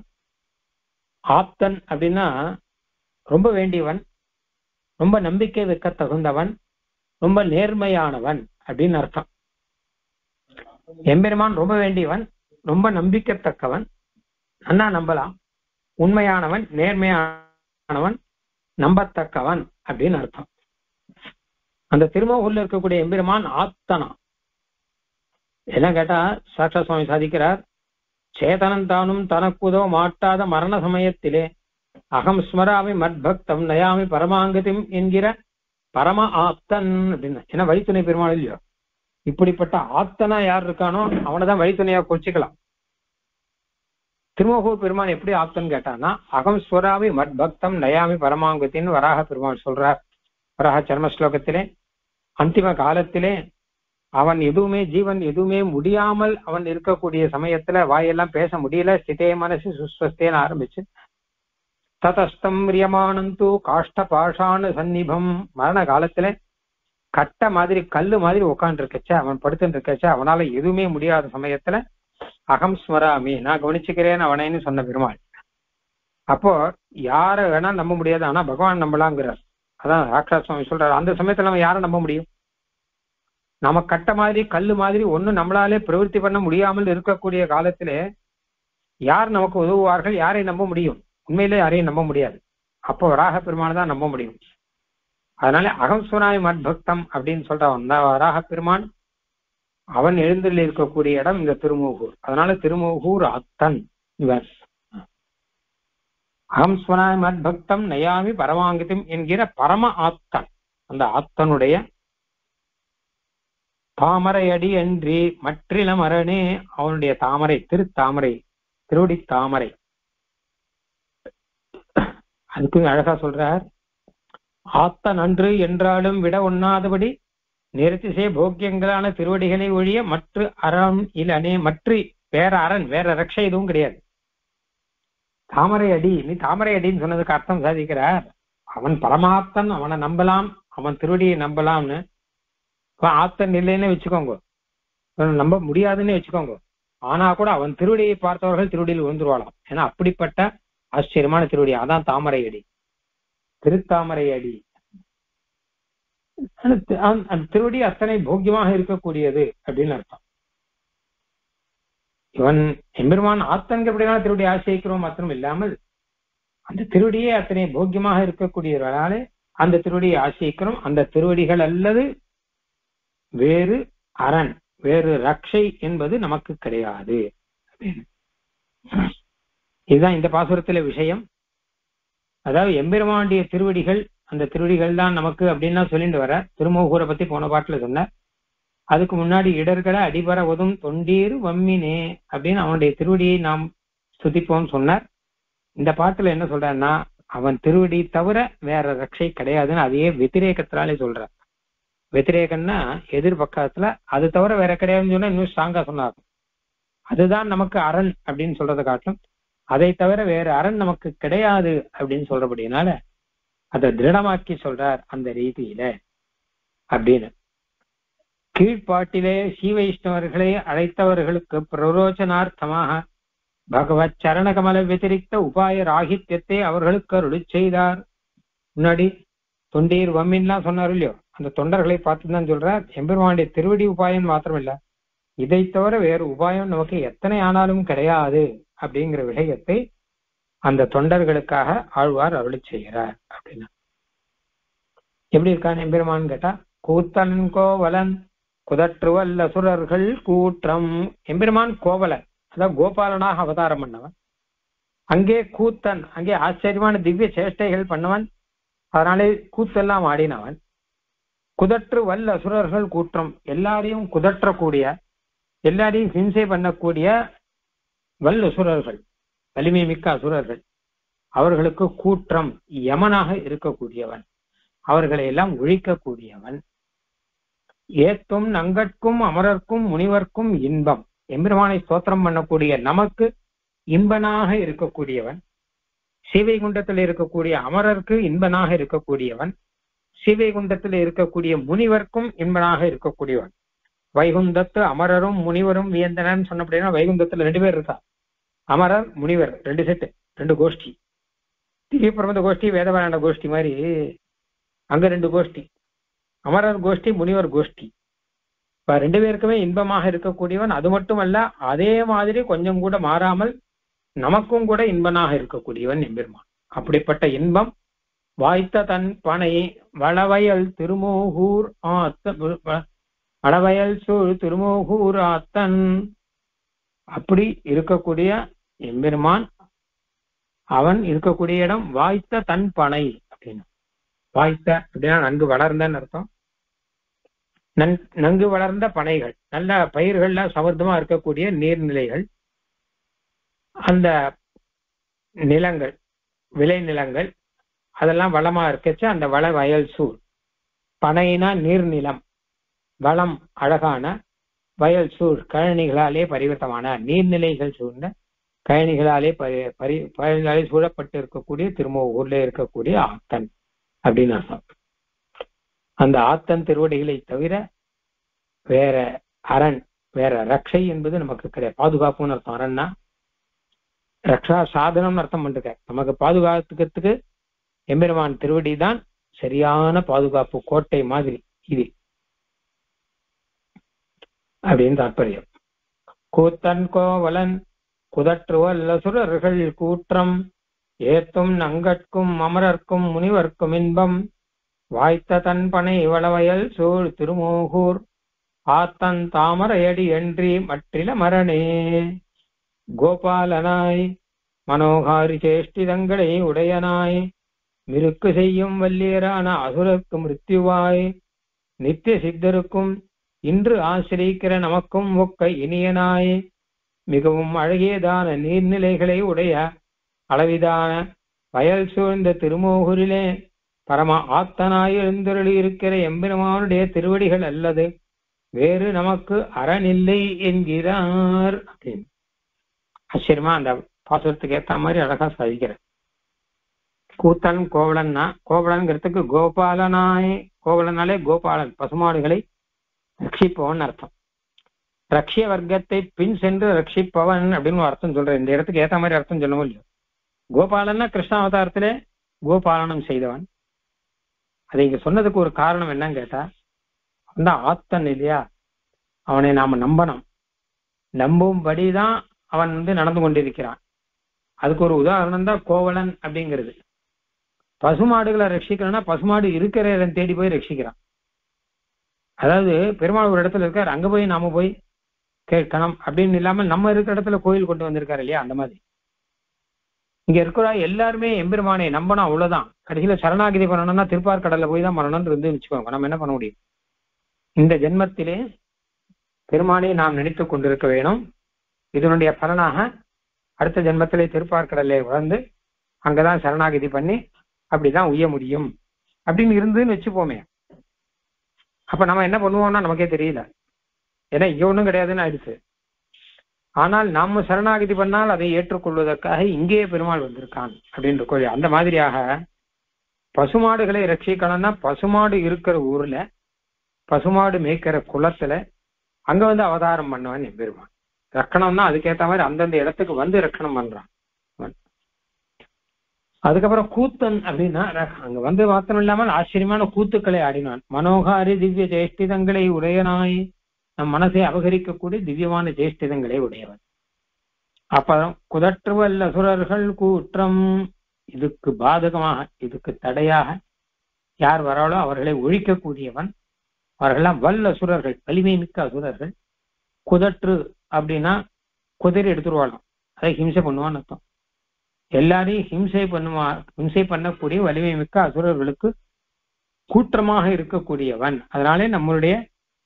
ஆப்தன் அப்படின்னா ரொம்ப வேண்டியவன், ரொம்ப நம்பிக்கை வைக்க தகுந்தவன், ரொம்ப நேர்மையானவன் அப்படின்னு அர்த்தம். எம்பெருமான் ரொம்ப வேண்டியவன், ரொம்ப நம்பிக்கைத்தக்கவன், அண்ணா நம்பலாம், உண்மையானவன், நேர்மையானவன், நம்பத்தக்கவன் அப்படின்னு அர்த்தம். அந்த திருமூர்ல இருக்கக்கூடிய எம்பெருமான் ஆப்தனா. என்ன கேட்டா சாட்சா சுவாமி சாதிக்கிறார், சேதனம் தானும் தனக்குதோ மாட்டாத மரண சமயத்திலே அகம் ஸ்மராமி மத்பக்தம் நயாமி பரமாங்கதிம் என்கிற பரம ஆப்தன் அப்படின்னு. ஏன்னா வழித்துணை பெருமாள் இல்லையோ, இப்படிப்பட்ட ஆப்தனா யார் இருக்கானோ அவனைதான் வழித்துணையா குறிச்சிக்கலாம். திருமோகூர் பெருமான் எப்படி ஆப்தன் கேட்டான்னா, அகம் ஸ்வராமி மத்பக்தம் நயாமி பரமாங்கத்தின்னு வராக பெருமாள் சொல்றார். வராக சர்ம ஸ்லோகத்திலே அந்திம காலத்திலே அவன் எதுவுமே ஜீவன் எதுவுமே முடியாமல் அவன் இருக்கக்கூடிய சமயத்துல வாயெல்லாம் பேச முடியல, ஸ்திதே மனசு சுஸ்வஸ்தேன்னு ஆரம்பிச்சு ததஸ்தம் ரியமானந்து காஷ்ட பாஷான சந்நிபம், மரண காலத்துல கட்ட மாதிரி கல்லு மாதிரி உட்காந்து இருக்கச்ச, அவன் படுத்துட்டு இருக்கச்ச, அவனால எதுவுமே முடியாத சமயத்துல அகம் ஸ்மராமி, நான் கவனிச்சுக்கிறேன் அவனைன்னு சொன்ன பெருமாள். அப்போ யார வேணா நம்ப முடியாது, ஆனா பகவான் நம்பலாங்கிறார். அதான் ராக்ஷா சுவாமி சொல்றாரு, அந்த சமயத்துல நம்ம யாரை நம்ப முடியும்? நம்ம கட்ட மாதிரி கல்லு மாதிரி ஒன்னும் நம்மளாலே பிரவருத்தி பண்ண முடியாமல் இருக்கக்கூடிய காலத்திலே யார் நமக்கு உதவுவார்கள்? யாரை நம்ப முடியும்? உண்மையிலே யாரையும் நம்ப முடியாது. அப்போ வராக பெருமானை தான் நம்ப முடியும். அதனால அகம் சுனாய் மத்பக்தம் அப்படின்னு சொல்றவன் தான் வராக பெருமான். அவன் எழுந்தில் இருக்கக்கூடிய இடம் இந்த திருமோகூர். அதனால திருமோகூர் ஆத்தன் இவர். அகம் ஸ்வனாய் மத்பக்தம் நயாமி பரமாங்கிதம் என்கிற பரம ஆத்தன், அந்த ஆத்தனுடைய தாமரை அடி அன்றி மற்றிலம் அரணே, அவனுடைய தாமரை, திருத்தாமரை, திருவடி தாமரை. அதுக்கு அழகா சொல்றார், ஆத்த நன்று என்றாலும் விட ஒண்ணாதபடி நிறுத்திசே போக்கியங்களான திருவடிகளை ஒழிய மற்ற அரண் இல்லனே, மற்ற வேற அரண் வேற ரட்சை எதுவும் கிடையாது. தாமரை அடி, நீ தாமரை அடின்னு சொன்னதுக்கு அர்த்தம் சாதிக்கிறார், அவன் பரமாத்தன், அவனை நம்பலாம், அவன் திருவடியை நம்பலாம்னு. ஆத்தன் இல்லைன்னு வச்சுக்கோங்க, நம்ப முடியாதுன்னு வச்சுக்கோங்க, ஆனா கூட அவன் திருவடியை பார்த்தவர்கள் திருவடியில் விழுந்துருவாளாம். ஏன்னா அப்படிப்பட்ட ஆச்சரியமான திருவடி, அதான் தாமரை அடி, திருத்தாமரை அடி. அந்த திருவடி அத்தனை போக்கியமாக இருக்கக்கூடியது அப்படின்னு அர்த்தம். இவன் எம்பெருமான் ஆத்தன்க அப்படின்னா திருவடி ஆசிரிக்கிறோம் மாத்திரம் இல்லாமல் அந்த திருவடியே அத்தனை போக்கியமாக இருக்கக்கூடியவர்களாலே அந்த திருவடியை ஆசிரிக்கிறோம். அந்த திருவடிகள் அல்லது வேறு அரண் வேறு ரக்ஷை என்பது நமக்கு கிடையாது. இதுதான் இந்த பாசுரத்துல விஷயம். அதாவது எம்பெருமானுடைய திருவடிகள், அந்த திருவடிகள் தான் நமக்கு அப்படின்னா சொல்லிட்டு வர. திருமோகூரை பத்தி போன பாட்டுல சொன்ன, அதுக்கு முன்னாடி இடர்களை அடிபர உதும் தொண்டீர் வம்மினே அப்படின்னு அவனுடைய திருவடியை நாம் ஸ்துதிப்போம் சொன்னார். இந்த பாட்டுல என்ன சொல்றாருன்னா, அவன் திருவடி தவிர வேற ரக்ஷை கிடையாதுன்னு அதையே வெத்திரேகத்தினாலே சொல்ற. வெத்திரேகன்னா எதிர்பக்கத்துல அது தவிர வேற கிடையாதுன்னு சொன்னா இன்னும் ஸ்ட்ராங்கா சொன்னார். அதுதான் நமக்கு அரண் அப்படின்னு சொல்றதை காட்டும், அதை தவிர வேற அரண் நமக்கு கிடையாது அப்படின்னு சொல்றபடினால அதை திருடமாக்கி சொல்றார் அந்த ரீதியில அப்படின்னு. கீழ்ப்பாட்டிலே ஸ்ரீ வைஷ்ணவர்களை அழைத்தவர்களுக்கு பிரரோச்சனார்த்தமாக பகவத் சரணகமல வத்திரிக்த உபாய ராகித்யத்தை அவர்களுக்கு அருளி செய்தார். முன்னாடி தொண்டீர் வம்மின்லாம் சொன்னார் இல்லையோ, அந்த தொண்டர்களை பார்த்து தான் சொல்றார். எம்பெருமானுடைய திருவடி உபாயம் மாத்திரம் இல்ல, இதை தவிர வேறு உபாயம் நமக்கு எத்தனை ஆனாலும் கிடையாது அப்படிங்கிற விஷயத்தை அந்த தொண்டர்களுக்காக ஆழ்வார் அருளி செய்கிறார் அப்படின்னா. எப்படி இருக்கான் எம்பெருமான் கேட்டா, கூத்தன் கோவலன் குதற்றுவல்ல சுரர்கள் கூற்றம். எம்பெருமான் கோவலன், அதாவது கோபாலனாக அவதாரம் பண்ணவன். அங்கே கூத்தன், அங்கே ஆச்சரியமான திவ்ய சேஷ்டைகள் பண்ணவன், அதனாலே கூத்தெல்லாம் ஆடினவன். குதற்று வல்ல அசுரர்கள் கூற்றம், எல்லாரையும் குதற்றக்கூடிய, எல்லாரையும் ஹிம்சை பண்ணக்கூடிய வல்ல அசுரர்கள், வலிமை மிக்க அசுரர்கள், அவர்களுக்கு கூற்றம் யமனாக இருக்கக்கூடியவன், அவர்களை எல்லாம் ஒழிக்கக்கூடியவன். ஏத்தும் நங்கட்கும் அமரர்க்கும் முனிவர்க்கும் இன்பம், எம்பெருமானை ஸ்தோத்திரம் பண்ணக்கூடிய நமக்கு இன்பனாக இருக்கக்கூடியவன். சீவைகுண்டத்தில் இருக்கக்கூடிய அமரருக்கு இன்பனாக இருக்கக்கூடியவன், சீவைகுண்டத்தில் இருக்கக்கூடிய முனிவர்க்கும் இன்பனாக இருக்கக்கூடியவன். வைகுந்தத்து அமரரும் முனிவரும் வியந்தனன்னு சொன்ன அப்படின்னா, வைகுந்தத்துல ரெண்டு பேர் இருக்கா, அமரர் முனிவர், ரெண்டு செட்டு, ரெண்டு கோஷ்டி. திவ்ய பிரபந்த கோஷ்டி வேதபாராயண கோஷ்டி மாதிரி அங்க ரெண்டு கோஷ்டி, அமரர் கோஷ்டி முனிவர் கோஷ்டி. இப்ப ரெண்டு பேருக்குமே இன்பமாக இருக்கக்கூடியவன். அது மட்டுமல்ல, அதே மாதிரி கொஞ்சம் கூட மாறாமல் நமக்கும் கூட இன்பனாக இருக்கக்கூடியவன் எம்பெருமான். அப்படிப்பட்ட இன்பம் வாய்த்த தன் பனை வளவயல் திருமோகூர் ஆத்த வளவயல் சூழ் திருமோகூர் ஆத்தன், அப்படி இருக்கக்கூடிய எம்பெருமான் அவன் இருக்கக்கூடிய இடம் வாய்த்த தன் பனை அப்படின்னு. வாய்த்த அப்படின்னா நன்கு வளர்ந்தன்னு அர்த்தம். நன் நன்கு வளர்ந்த பனைகள், நல்ல பயிர்கள்ல சமர்த்தமா இருக்கக்கூடிய நீர்நிலைகள், அந்த நிலங்கள், விளை நிலங்கள், அதெல்லாம் வளமா இருக்கச்சு அந்த வள வயல் சூழ். பனைனா நீர்நிலம், வளம் அழகான, வயல் சூழ் கழனிகளாலே பரிவர்த்தமான, நீர்நிலைகள் சூழ்ந்த கழனிகளாலே பரி பரி பயன்களாலே சூழப்பட்டு இருக்கக்கூடிய திருமூர்ல இருக்கக்கூடிய ஆத்தன் அப்படின்னு அர்த்தம். அந்த ஆத்தன் திருவடிகளை தவிர வேற அரண், வேற ரக்ஷை என்பது நமக்கு கிடையாது. பாதுகாப்புன்னு அர்த்தம். அரண்னா ரக்ஷா சாதனம்னு அர்த்தம் பண்ணிருக்க. நமக்கு பாதுகாத்துக்கிறதுக்கு எம்பெருமான் திருவடி தான் சரியான பாதுகாப்பு கோட்டை மாதிரி இது அப்படின்னு தாற்பயம். கூத்தன் கோவலன் குதற்றுவல்ல சுரர்கள் கூற்றம், ஏத்தும் நங்கட்கும் அமரர்க்கும் முனிவர்க்கும் இன்பம், வாய்த்த தன் பனை வளவயல் சூழ் திருமோகூர் ஆத்தன் தாமரையடி என்றி மற்றில மரணே. கோபாலனாய் மனோகாரி சேஷ்டிதங்களை உடையனாய், மிருக்கு செய்யும் வல்லியரான அசுரர்க்கு மிருத்யுவாய், நித்திய சித்தருக்கும் இன்று ஆசிரிக்கிற நமக்கும் ஒக்க இனியனாய், மிகவும் அழகியதான நீர்நிலைகளை உடைய அளவிதான வயல் சூழ்ந்த திருமோகூரிலே பரம ஆத்தனாய் எழுந்தருளி இருக்கிற எம்பெருமானுடைய திருவடிகள் அல்லது வேறு நமக்கு அறனில்லை என்கிறார் அப்படின்னு. ஆச்சரியமா அந்த பாசுரத்துக்கு ஏத்த மாதிரி அழகா சாதிக்கிற. கூத்தன் கோவலன்னா, கோவலன்கிறதுக்கு கோபாலனாய், கோவலனாலே கோபாலன், பசுமாடுகளை ரட்சிப்பவன் அர்த்தம். ரட்சிய வர்க்கத்தை பின் சென்று ரட்சிப்பவன் அப்படின்னு அர்த்தம் சொல்ற. இந்த இடத்துக்கு ஏத்த மாதிரி அர்த்தம் சொல்லவும் இல்லையோ. கோபாலன்னா கிருஷ்ணாவதாரத்திலே கோபாலனம் செய்தவன். அதை இங்க சொன்னதுக்கு ஒரு காரணம் என்னன்னு கேட்டா, அந்த ஆத்தன் இல்லையா, அவனை நாம நம்பணும். நம்பும்படிதான் அவன் வந்து நடந்து கொண்டிருக்கிறான். அதுக்கு ஒரு உதாரணம் தான் கோவலன் அப்படிங்கிறது. பசுமாடுகளை ரட்சிக்கணும்னா பசுமாடு இருக்கிற இடம் தேடி போய் ரட்சிக்கிறான். அதாவது பெருமாள் ஒரு இடத்துல இருக்கார், அங்க போய் நாம போய் கேட்கணும் அப்படின்னு இல்லாம நம்ம இருக்கிற இடத்துல கோயில் கொண்டு வந்திருக்காரு இல்லையா, அந்த மாதிரி இங்க இருக்கிற எல்லாருமே எம்பெருமானை நம்பணும், அவ்வளவுதான். கடைசியில சரணாகிதி பண்ணணும்னா திருப்பார்கடல்ல போய் தான் பண்ணணும்னு இருந்து வச்சுக்கோங்க. நம்ம என்ன பண்ண முடியும்? இந்த ஜென்மத்திலே பெருமானை நாம் நினைத்துக் கொண்டிருக்க வேணும். இதனுடைய பலனாக அடுத்த ஜென்மத்திலே திருப்பார்கடலை வளர்ந்து அங்கதான் சரணாகிதி பண்ணி அப்படிதான் உய்ய முடியும் அப்படின்னு இருந்துன்னு வச்சுப்போமே. அப்ப நம்ம என்ன பண்ணுவோம்னா நமக்கே தெரியல. ஏன்னா இங்க ஒண்ணும் கிடையாதுன்னு ஆயிடுச்சு. ஆனால் நாம சரணாகிதி பண்ணால் அதை ஏற்றுக்கொள்வதற்காக இங்கேயே பெருமாள் வந்திருக்கான் அப்படின்ற கோயில். அந்த மாதிரியாக பசுமாடுகளை ரட்சிக்கணும்னா பசுமாடு இருக்கிற ஊர்ல, பசுமாடு மேய்க்கிற குளத்துல அங்க வந்து அவதாரம் பண்ணுவான் எம்பெருமான். ரக்கணம்னா அதுக்கேற்ற மாதிரி அந்தந்த இடத்துக்கு வந்து ரக்கணம் பண்றான். அதுக்கப்புறம் கூத்தன் அப்படின்னா அங்க வந்து மாத்திரம் இல்லாமல் ஆச்சரியமான கூத்துக்களை ஆடினான். மனோகாரி திவ்ய ஜேஷ்டிதங்களை உடையனாய், நம் மனசை அபகரிக்கக்கூடிய திவ்யமான ஜேஷ்டிதங்களை உடையவன். அப்புறம் குதற்றுவல்ல சுரர்கள் கூற்றம், இதுக்கு பாதகமாக இதுக்கு தடையாக யார் வராளோ அவர்களை ஒழிக்கக்கூடியவன். அவர்கள்லாம் வல்ல அசுரர்கள், வலிமை மிக்க அசுரர்கள். குதற்று அப்படின்னா குதிரை எடுத்துருவாளாம், அதை ஹிம்சை பண்ணுவான்னு அர்த்தம். எல்லாரையும் ஹிம்சை பண்ணுவா ஹிம்சை பண்ணக்கூடிய வலிமை மிக்க அசுரர்களுக்கு கூற்றமாக இருக்கக்கூடியவன். அதனாலே நம்மளுடைய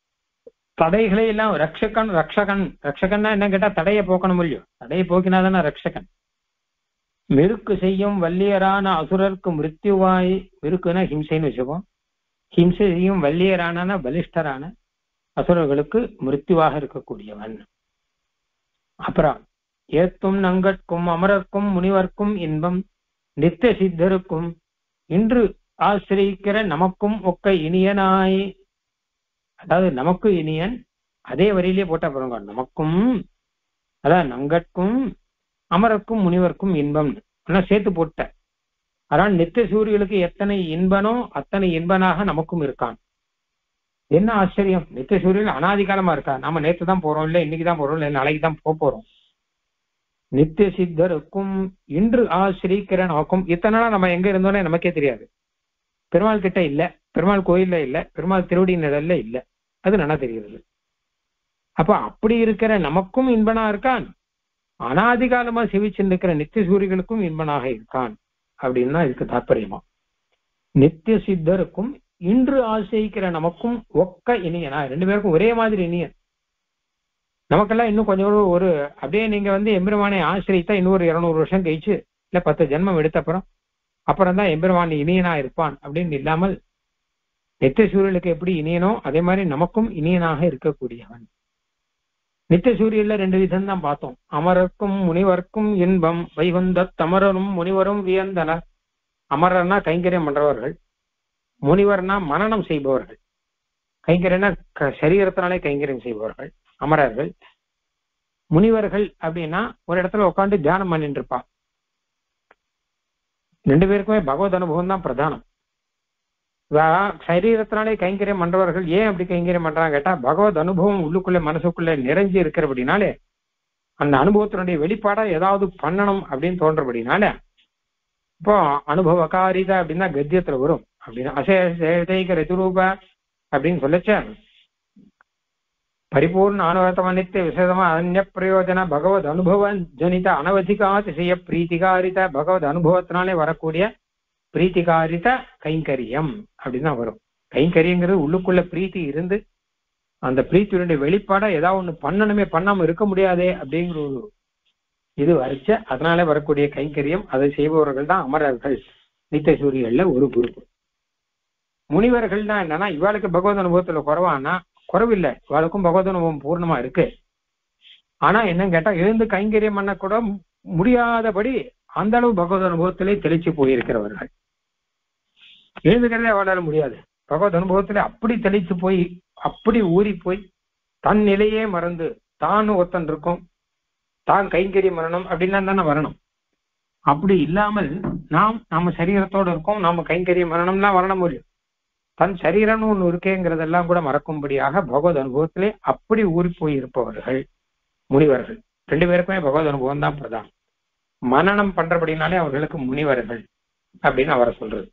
தடைகளை எல்லாம் ரக்ஷகன் ரக்ஷகன் ரக்ஷகன்னா என்ன கேட்டா தடையை போக்கணும் இல்லையோ, தடையை போக்கினாதானே ரக்ஷகன். மெருக்கு செய்யும் வல்லியரான அசுரருக்கு மிருத்யுவாய், மெருக்குன்னா ஹிம்சைன்னு வச்சுப்போம், ஹிம்சை செய்யும் வல்லியரான பலிஷ்டரான அசுரர்களுக்கு மிருத்யுவாக இருக்கக்கூடியவன். அப்புறம் ஏத்தும் நங்கட்கும் அமரர்க்கும் முனிவர்க்கும் இன்பம் நித்திய சித்தருக்கும் இன்று ஆசிரியிக்கிற நமக்கும் ஒக்க இனியனாய், அதாவது நமக்கு இனியன் அதே வரியிலேயே போட்டா பாருங்க, நமக்கும் அதான் நங்கட்கும் அமரர்க்கும் முனிவர்க்கும் இன்பம் சேர்த்து போட்ட. அதனால் நித்திய சூரியர்களுக்கு எத்தனை இன்பனோ அத்தனை இன்பனாக நமக்கும் இருக்கான். என்ன ஆச்சரியம், நித்திய சூரியன் அனாதிகாலமா இருக்கா, நம்ம நேற்று தான் போறோம் இல்ல இன்னைக்குதான் போறோம் இல்ல நாளைக்கு தான் போக போறோம். நித்திய சித்தருக்கும் இன்று ஆசிரிக்கிற நமக்கும், இத்தனை நாளா நம்ம எங்க இருந்தோன்னே நமக்கே தெரியாது. பெருமாள் கிட்ட இல்ல, பெருமாள் கோயில்ல இல்ல, பெருமாள் திருவடி நிழல்ல இல்ல, அது நல்லா தெரிகிறது. அப்ப அப்படி இருக்கிற நமக்கும் இன்பனா இருக்கான், அனாதிகாலமா செவிச்சுட்டு இருக்கிற நித்திய சூரியர்களுக்கும் இன்பனாக இருக்கான் அப்படின்னா இதுக்கு தாற்பயமா. நித்திய சித்தருக்கும் இன்று ஆசிரிக்கிற நமக்கும் ஒக்க இனியனா, ரெண்டு பேருக்கும் ஒரே மாதிரி இனியன். நமக்கெல்லாம் இன்னும் கொஞ்சம் ஒரு அப்படியே நீங்க வந்து எம்பெருமானை ஆசிரித்தா இன்னொரு இருநூறு வருஷம் கழிச்சு இல்ல பத்து ஜென்மம் எடுத்த அப்புறம் அப்புறம் தான் எம்பெருமான் இனியனா இருப்பான் அப்படின்னு இல்லாமல் நித்திய சூரியனுக்கு எப்படி இனியனோ அதே மாதிரி நமக்கும் இனியனாக இருக்கக்கூடியவன். நித்திய சூரியன்ல ரெண்டு விதம் தான் பார்த்தோம். அமரர்க்கும் முனிவர்க்கும் இன்பம் வைகுந்த தமரரும் முனிவரும் வியந்தனர். அமரர்னா கைங்கரியம் பண்றவர்கள், முனிவர்னா மனனம் செய்பவர்கள், கைங்கரியம்னா சரீரத்தினாலே கைங்கரியம் செய்பவர்கள் அமரர்கள். முனிவர்கள் அப்படின்னா ஒரு இடத்துல உட்காந்து தியானம் பண்ணிட்டு இருப்பா. ரெண்டு பேருக்குமே பகவத் அனுபவம் தான் பிரதானம். சரீரத்தினாலே கைங்கரியம் பண்றவர்கள் ஏன் அப்படி கைங்கரியம் பண்றாங்க கேட்டா, பகவத் அனுபவம் உள்ளுக்குள்ள மனசுக்குள்ள நிறைஞ்சு இருக்கிறபடினாலே அந்த அனுபவத்தினுடைய வெளிப்பாடா ஏதாவது பண்ணணும் அப்படின்னு தோன்றபடினால இப்போ அனுபவகாரிதா அப்படின்னா கத்தியத்துல வரும். அப்படின்னா அசேக ரதிரூப அப்படின்னு சொல்லச்ச பரிபூர்ண அனுவர்த்தம நித்திய விசேஷமா அந்நிய பிரயோஜன பகவத் அனுபவ ஜனித அனவதிகாதிசய பிரீத்திகாரித, பகவத் அனுபவத்தினாலே வரக்கூடிய பிரீத்திகாரித கைங்கரியம் அப்படின்னு தான் வரும். கைங்கரியங்கிறது உள்ளுக்குள்ள பிரீத்தி இருந்து அந்த பிரீத்தியுடைய வெளிப்பாடா ஏதாவது ஒண்ணு பண்ணணுமே, பண்ணாம இருக்க முடியாதே அப்படிங்கிற ஒரு இது வரைச்ச அதனால வரக்கூடிய கைங்கரியம், அதை செய்பவர்கள் தான் அமரர்கள் நித்திய சூரியன்ல ஒரு குரூப். முனிவர்கள் தான் என்னன்னா இவாளுக்கு பகவத் அனுபவத்துல குறைவானா குறைவில்லை, இவாளுக்கும் பகவத் அனுபவம் பூர்ணமா இருக்கு. ஆனா என்னன்னு கேட்டா எழுந்து கைங்கரியம் பண்ண கூட முடியாதபடி அந்த அளவு பகவத் அனுபவத்திலே தெளிச்சு போயிருக்கிறவர்கள். எழுந்துக்கிறதே அவளால முடியாது, பகவத் அனுபவத்திலே அப்படி தெளிச்சு போய் அப்படி ஊறி போய் தன் நிலையே மறந்து தான் ஒத்தன் இருக்கும், தான் கைங்கரியம் வரணும் அப்படின்னா தானே வரணும். அப்படி இல்லாமல் நாம் நம்ம சரீரத்தோடு இருக்கோம், நாம கைங்கரியம் வரணும்னா வரண முடியும். தன் சரீரம்னு ஒண்ணு இருக்கேங்கிறதெல்லாம் கூட மறக்கும்படியாக பகவத் அனுபவத்திலே அப்படி ஊறி போய் இருப்பவர்கள் முனிவர்கள். ரெண்டு பேருக்குமே பகவத் அனுபவம் தான் பிரதானம். மனனம் பண்றபடினாலே அவர்களுக்கு முனிவர்கள் அப்படின்னு அவரை சொல்றது.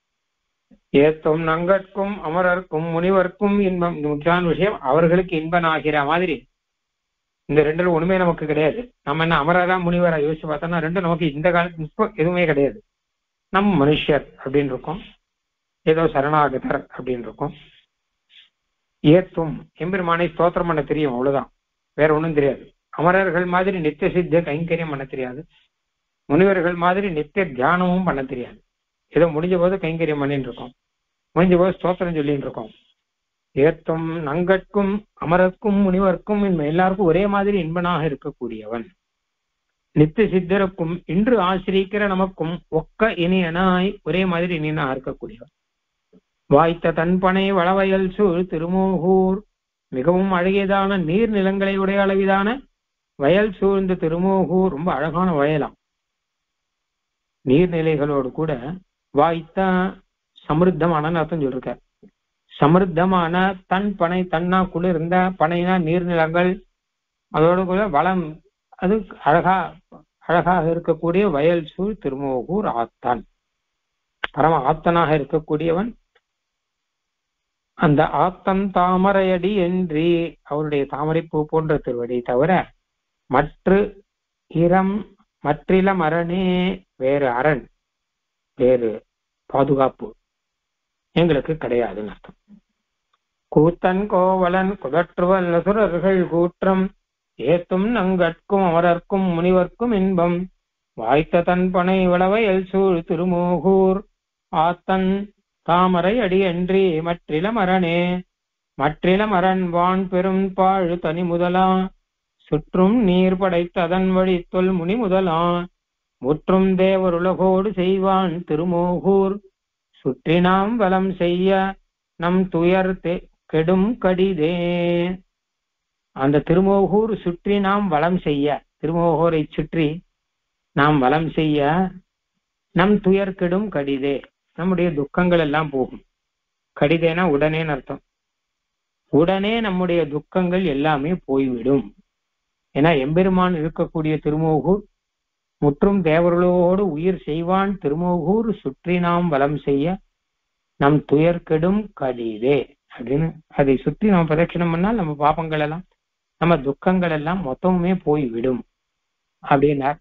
ஏத்தும் நங்கட்கும் அமரர்க்கும் முனிவர்க்கும் இன்பம், முக்கியமான விஷயம் அவர்களுக்கு இன்பன் ஆகிற மாதிரி. இந்த ரெண்டுல ஒண்ணுமே நமக்கு கிடையாது. நம்ம என்ன அமரரா முனிவரா யோசிச்சு பார்த்தோம்னா ரெண்டும் நமக்கு இந்த காலத்து இப்போ எதுவுமே கிடையாது. நம் மனுஷர் அப்படின்னு இருக்கோம், ஏதோ சரணாகதர் அப்படின்னு இருக்கும். ஏத்தும் எம்பெருமானை ஸ்தோத்திரம் பண்ண தெரியும், அவ்வளவுதான், வேற ஒண்ணும் தெரியாது. அமரர்கள் மாதிரி நித்திய சித்த கைங்கரியம் பண்ண தெரியாது, முனிவர்கள் மாதிரி நித்திய தியானமும் பண்ண தெரியாது. ஏதோ முடிஞ்ச போது கைங்கரியம் பண்ணிட்டு இருக்கோம், முடிஞ்ச போது ஸ்தோத்திரம் சொல்லிட்டு இருக்கோம். ஏத்தும் நங்கட்கும் அமரர்க்கும் முனிவர்க்கும் இன்பம், எல்லாருக்கும் ஒரே மாதிரி இன்பனாக இருக்கக்கூடியவன். நித்திய சித்தருக்கும் இன்று ஆசிரிக்கிற நமக்கும் ஒக்க இனியனாய் ஒரே மாதிரி இனியனா இருக்கக்கூடியவன். வாய்த்த தன்பனை வளவயல் சூழ் திருமோகூர், மிகவும் அழகியதான நீர் நிலங்களை உடைய அளவிலான வயல் சூழ்ந்த திருமோகூர், ரொம்ப அழகான வயலாம். நீர்நிலைகளோடு கூட வாய்த்த சமிருத்தமான அர்த்தம் சொல்லிருக்கார். சமிருத்தமான தன் பனை, தன்னா குளிர்ந்த பனைனா நீர்நிலங்கள், அதோடு கூட வளம், அது அழகா அழகாக இருக்கக்கூடிய வயல் சூழ் திருமோகூர் ஆத்தான், பரம ஆத்தனாக இருக்கக்கூடியவன். அந்த ஆத்தன் தாமரையடி என்று அவருடைய தாமரைப்பூ போன்ற திருவடி தவிர மற்ற இரம் மற்றிலம் அரணே, வேறு அரண் வேறு பாதுகாப்பு எங்களுக்கு கிடையாதுன்னு அர்த்தம். கூத்தன் கோவலன் குதற்றுவல் நசுரர்கள் கூற்றம் ஏத்தும் நங்கட்கும் அமரர்க்கும் முனிவர்க்கும் இன்பம் வாய்த்த தன் பனை வளவயல் சூழ் திருமோகூர் ஆத்தன் தாமரை அடி அன்றி மற்றிலம் அரணே, மற்றிலம் அரண் வான் பெரும் பாழ் தனி முதலா சுற்றும் நீர் படைத்த அதன் வழி தொல் முனி முதலா முற்றும் தேவர் உலகோடு செய்வான் திருமோகூர் சுற்றி நாம் வலம் செய்ய நம் துயர் கெடும் கடிதே. அந்த திருமோகூர் சுற்றி நாம் வலம் செய்ய, திருமோகூரை சுற்றி நாம் வலம் செய்ய நம் துயர் கெடும் கடிதே, நம்முடைய துக்கங்கள் எல்லாம் போகும். கடிதேனா உடனேன்னு அர்த்தம். உடனே நம்முடைய துக்கங்கள் எல்லாமே போய்விடும். ஏன்னா எம்பெருமான் இருக்கக்கூடிய திருமோகூர் முற்றும் தேவர்களோடு உயிர் செய்வான் திருமோகூர் சுற்றி நாம் வலம் செய்ய நம் துயர் கெடும் கடிதே அப்படின்னு அதை சுற்றி நம்ம பிரதட்சணம் பண்ணால் நம்ம பாபங்கள் எல்லாம் நம்ம துக்கங்கள் எல்லாம் மொத்தமுமே போய்விடும் அப்படின்னார்.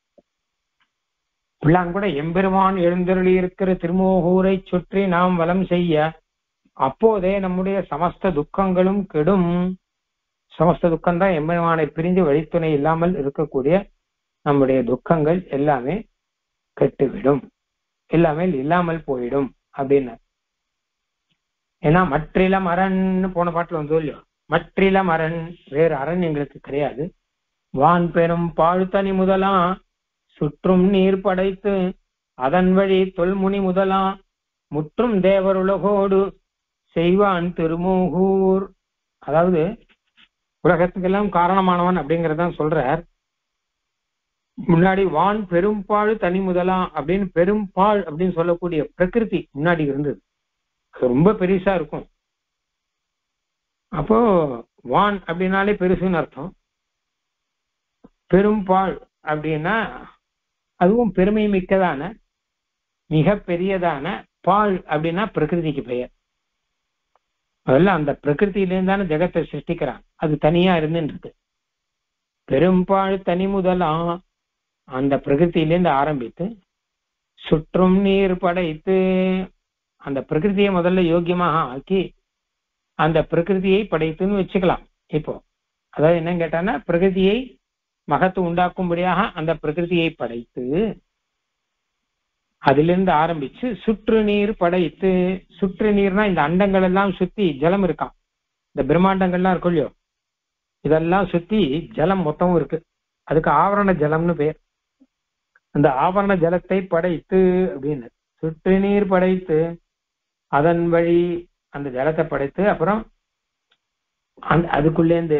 கூட எம்பெருமான் எழுந்தருளி இருக்கிற திருமோகூரை சுற்றி நாம் வலம் செய்ய அப்போதே நம்முடைய சமஸ்த துக்கங்களும் கெடும். சமஸ்த துக்கம் தான் எம்பெருமானை பிரிந்து வழித்துணை இல்லாமல் இருக்கக்கூடிய நம்முடைய துக்கங்கள் எல்லாமே கெட்டுவிடும், எல்லாமே இல்லாமல் போயிடும் அப்படின்னு. ஏன்னா மற்றிலம் அரண் போன பாட்டுல வந்து இல்லையோ, மற்றிலம் அரண் வேறு அரண் எங்களுக்கு கிடையாது. வான் பெரும் பாழ்தனி முதலா சுற்றும் நீர் படைத்து அதன் வழி தொல்முனி முதலா முற்றும் தேவர் உலகோடு செய்வான் திருமோகூர். அதாவது உலகத்துக்கெல்லாம் காரணமானவன் அப்படிங்கறதான் சொல்றார். முன்னாடி வான் பெரும்பாழ் தனி முதலா அப்படின்னு பெரும்பாழ் அப்படின்னு சொல்லக்கூடிய பிரகிருதி முன்னாடி இருந்தது, ரொம்ப பெருசா இருக்கும். அப்போ வான் அப்படின்னாலே பெருசுன்னு அர்த்தம். பெரும்பாழ் அப்படின்னா அதுவும் பெருமை மிக்கதான மிக பெரியதான பால் அப்படின்னா பிரகிருதிக்கு பெயர். அதெல்லாம் அந்த பிரகிருத்திலேருந்து தானே ஜெகத்தை சிருஷ்டிக்கிறான், அது தனியா இருந்துருக்கு. பெரும்பாழ் தனி முதலா அந்த பிரகிருத்திலேருந்து ஆரம்பித்து சுற்றும் நீர் படைத்து அந்த பிரகிருதியை முதல்ல யோக்கியமாக ஆக்கி அந்த பிரகிருதியை படைத்துன்னு வச்சுக்கலாம். இப்போ அதாவது என்ன கேட்டான்னா பிரகிருதியை மகத்து உண்டாக்கும்படியாக அந்த பிரகிருதியை படைத்து அதிலிருந்து ஆரம்பிச்சு சுற்று நீர் படைத்து, சுற்று நீர்னா இந்த அண்டங்கள் எல்லாம் சுத்தி ஜலம் இருக்கான், இந்த பிரம்மாண்டங்கள்லாம் இருக்கும் இல்லையோ, இதெல்லாம் சுத்தி ஜலம் மொத்தமும் இருக்கு, அதுக்கு ஆவரண ஜலம்னு பேர். அந்த ஆவரண ஜலத்தை படைத்து அப்படின்னு சுற்று நீர் படைத்து அதன் வழி அந்த ஜலத்தை படைத்து அப்புறம் அந்த அதுக்குள்ளேருந்து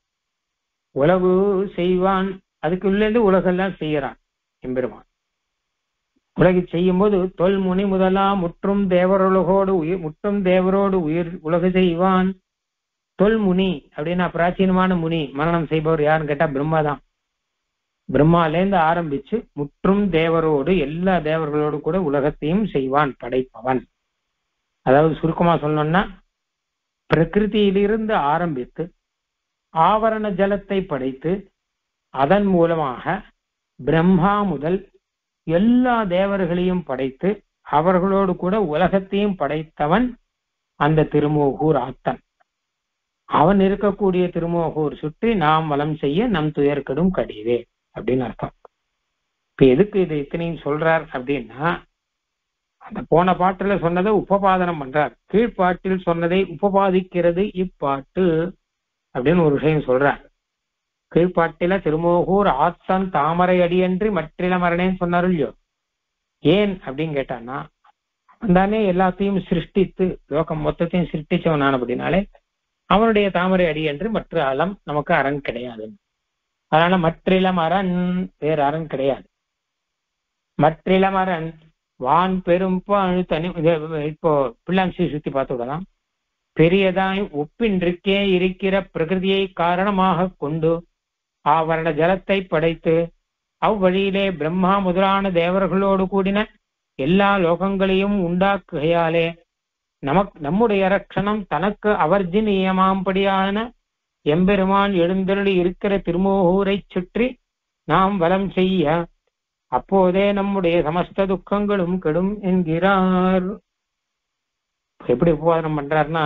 உலகு செய்வான், அதுக்குள்ளேருந்து உலகெல்லாம் செய்யறான் எம்பெருமான். உலகை செய்யும் போது தொல் முனி முதலா முற்றும் தேவருலகோடு உயிர் முற்றும் தேவரோடு உயிர் உலகு செய்வான். தொல் முனி அப்படின்னா பிராச்சீனமான முனி, மரணம் செய்பவர் யாருன்னு கேட்டா பிரம்மாதான். பிரம்மாலேருந்து ஆரம்பிச்சு முற்றும் தேவரோடு எல்லா தேவர்களோடு கூட உலகத்தையும் செய்வான், படைப்பவன். அதாவது சுருக்கமா சொல்லணும்னா பிரகிருதியிலிருந்து ஆரம்பித்து ஆவரண ஜலத்தை படைத்து அதன் மூலமாக பிரம்மா முதல் எல்லா தேவர்களையும் படைத்து அவர்களோடு கூட உலகத்தையும் படைத்தவன் அந்த திருமோகூர் ஆத்தன். அவன் இருக்கக்கூடிய திருமோகூர் சுற்றி நாம் வலம் செய்ய நம் துயர் கெடும் கடிதே அப்படின்னு அர்த்தம். இப்ப எதுக்கு இது இத்தனையும் சொல்றார் அப்படின்னா, அந்த போன பாட்டுல சொன்னதை உபபாதனம் பண்றார். கீழ்பாட்டில் சொன்னதை உபபாதிக்கிறது இப்பாட்டு அப்படின்னு ஒரு விஷயம் சொல்றார். கீழ்பாட்டில திருமோகூர் ஆத்தன் தாமரை அடியன்றி மற்றில மரணேன்னு சொன்னாரு இல்லையோ, ஏன் அப்படின்னு கேட்டான்னா தானே எல்லாத்தையும் சிருஷ்டித்து லோகம் மொத்தத்தையும் சிருஷ்டிச்சவனான அப்படின்னாலே அவனுடைய தாமரை அடி என்று மற்ற அலம் நமக்கு அரண் கிடையாது. அதனால மற்றிலம் அரண் வேறு அரண் கிடையாது. மற்றிளமரன் வான் பெரும் பாழ் தனி இப்போ பிள்ளாஞ்சி சுத்தி பார்த்து விடலாம். பெரியதாய் ஒப்பின்றிருக்கே இருக்கிற பிரகிருதியை காரணமாக கொண்டு ஆவரண ஜலத்தை படைத்து அவ்வழியிலே பிரம்மா முதலான தேவர்களோடு கூடின எல்லா லோகங்களையும் உண்டாக்குகையாலே நமக்கு நம்முடைய ரட்சணம் தனக்கு அவர்ஜினியமாம்படியான எம்பெருமான் எழுந்தருளி இருக்கிற திருமோகூரை சுற்றி நாம் வலம் செய்ய அப்போதே நம்முடைய சமஸ்த துக்கங்களும் கெடும் என்கிறார். எப்படி உபவாதனம் பண்றாருன்னா,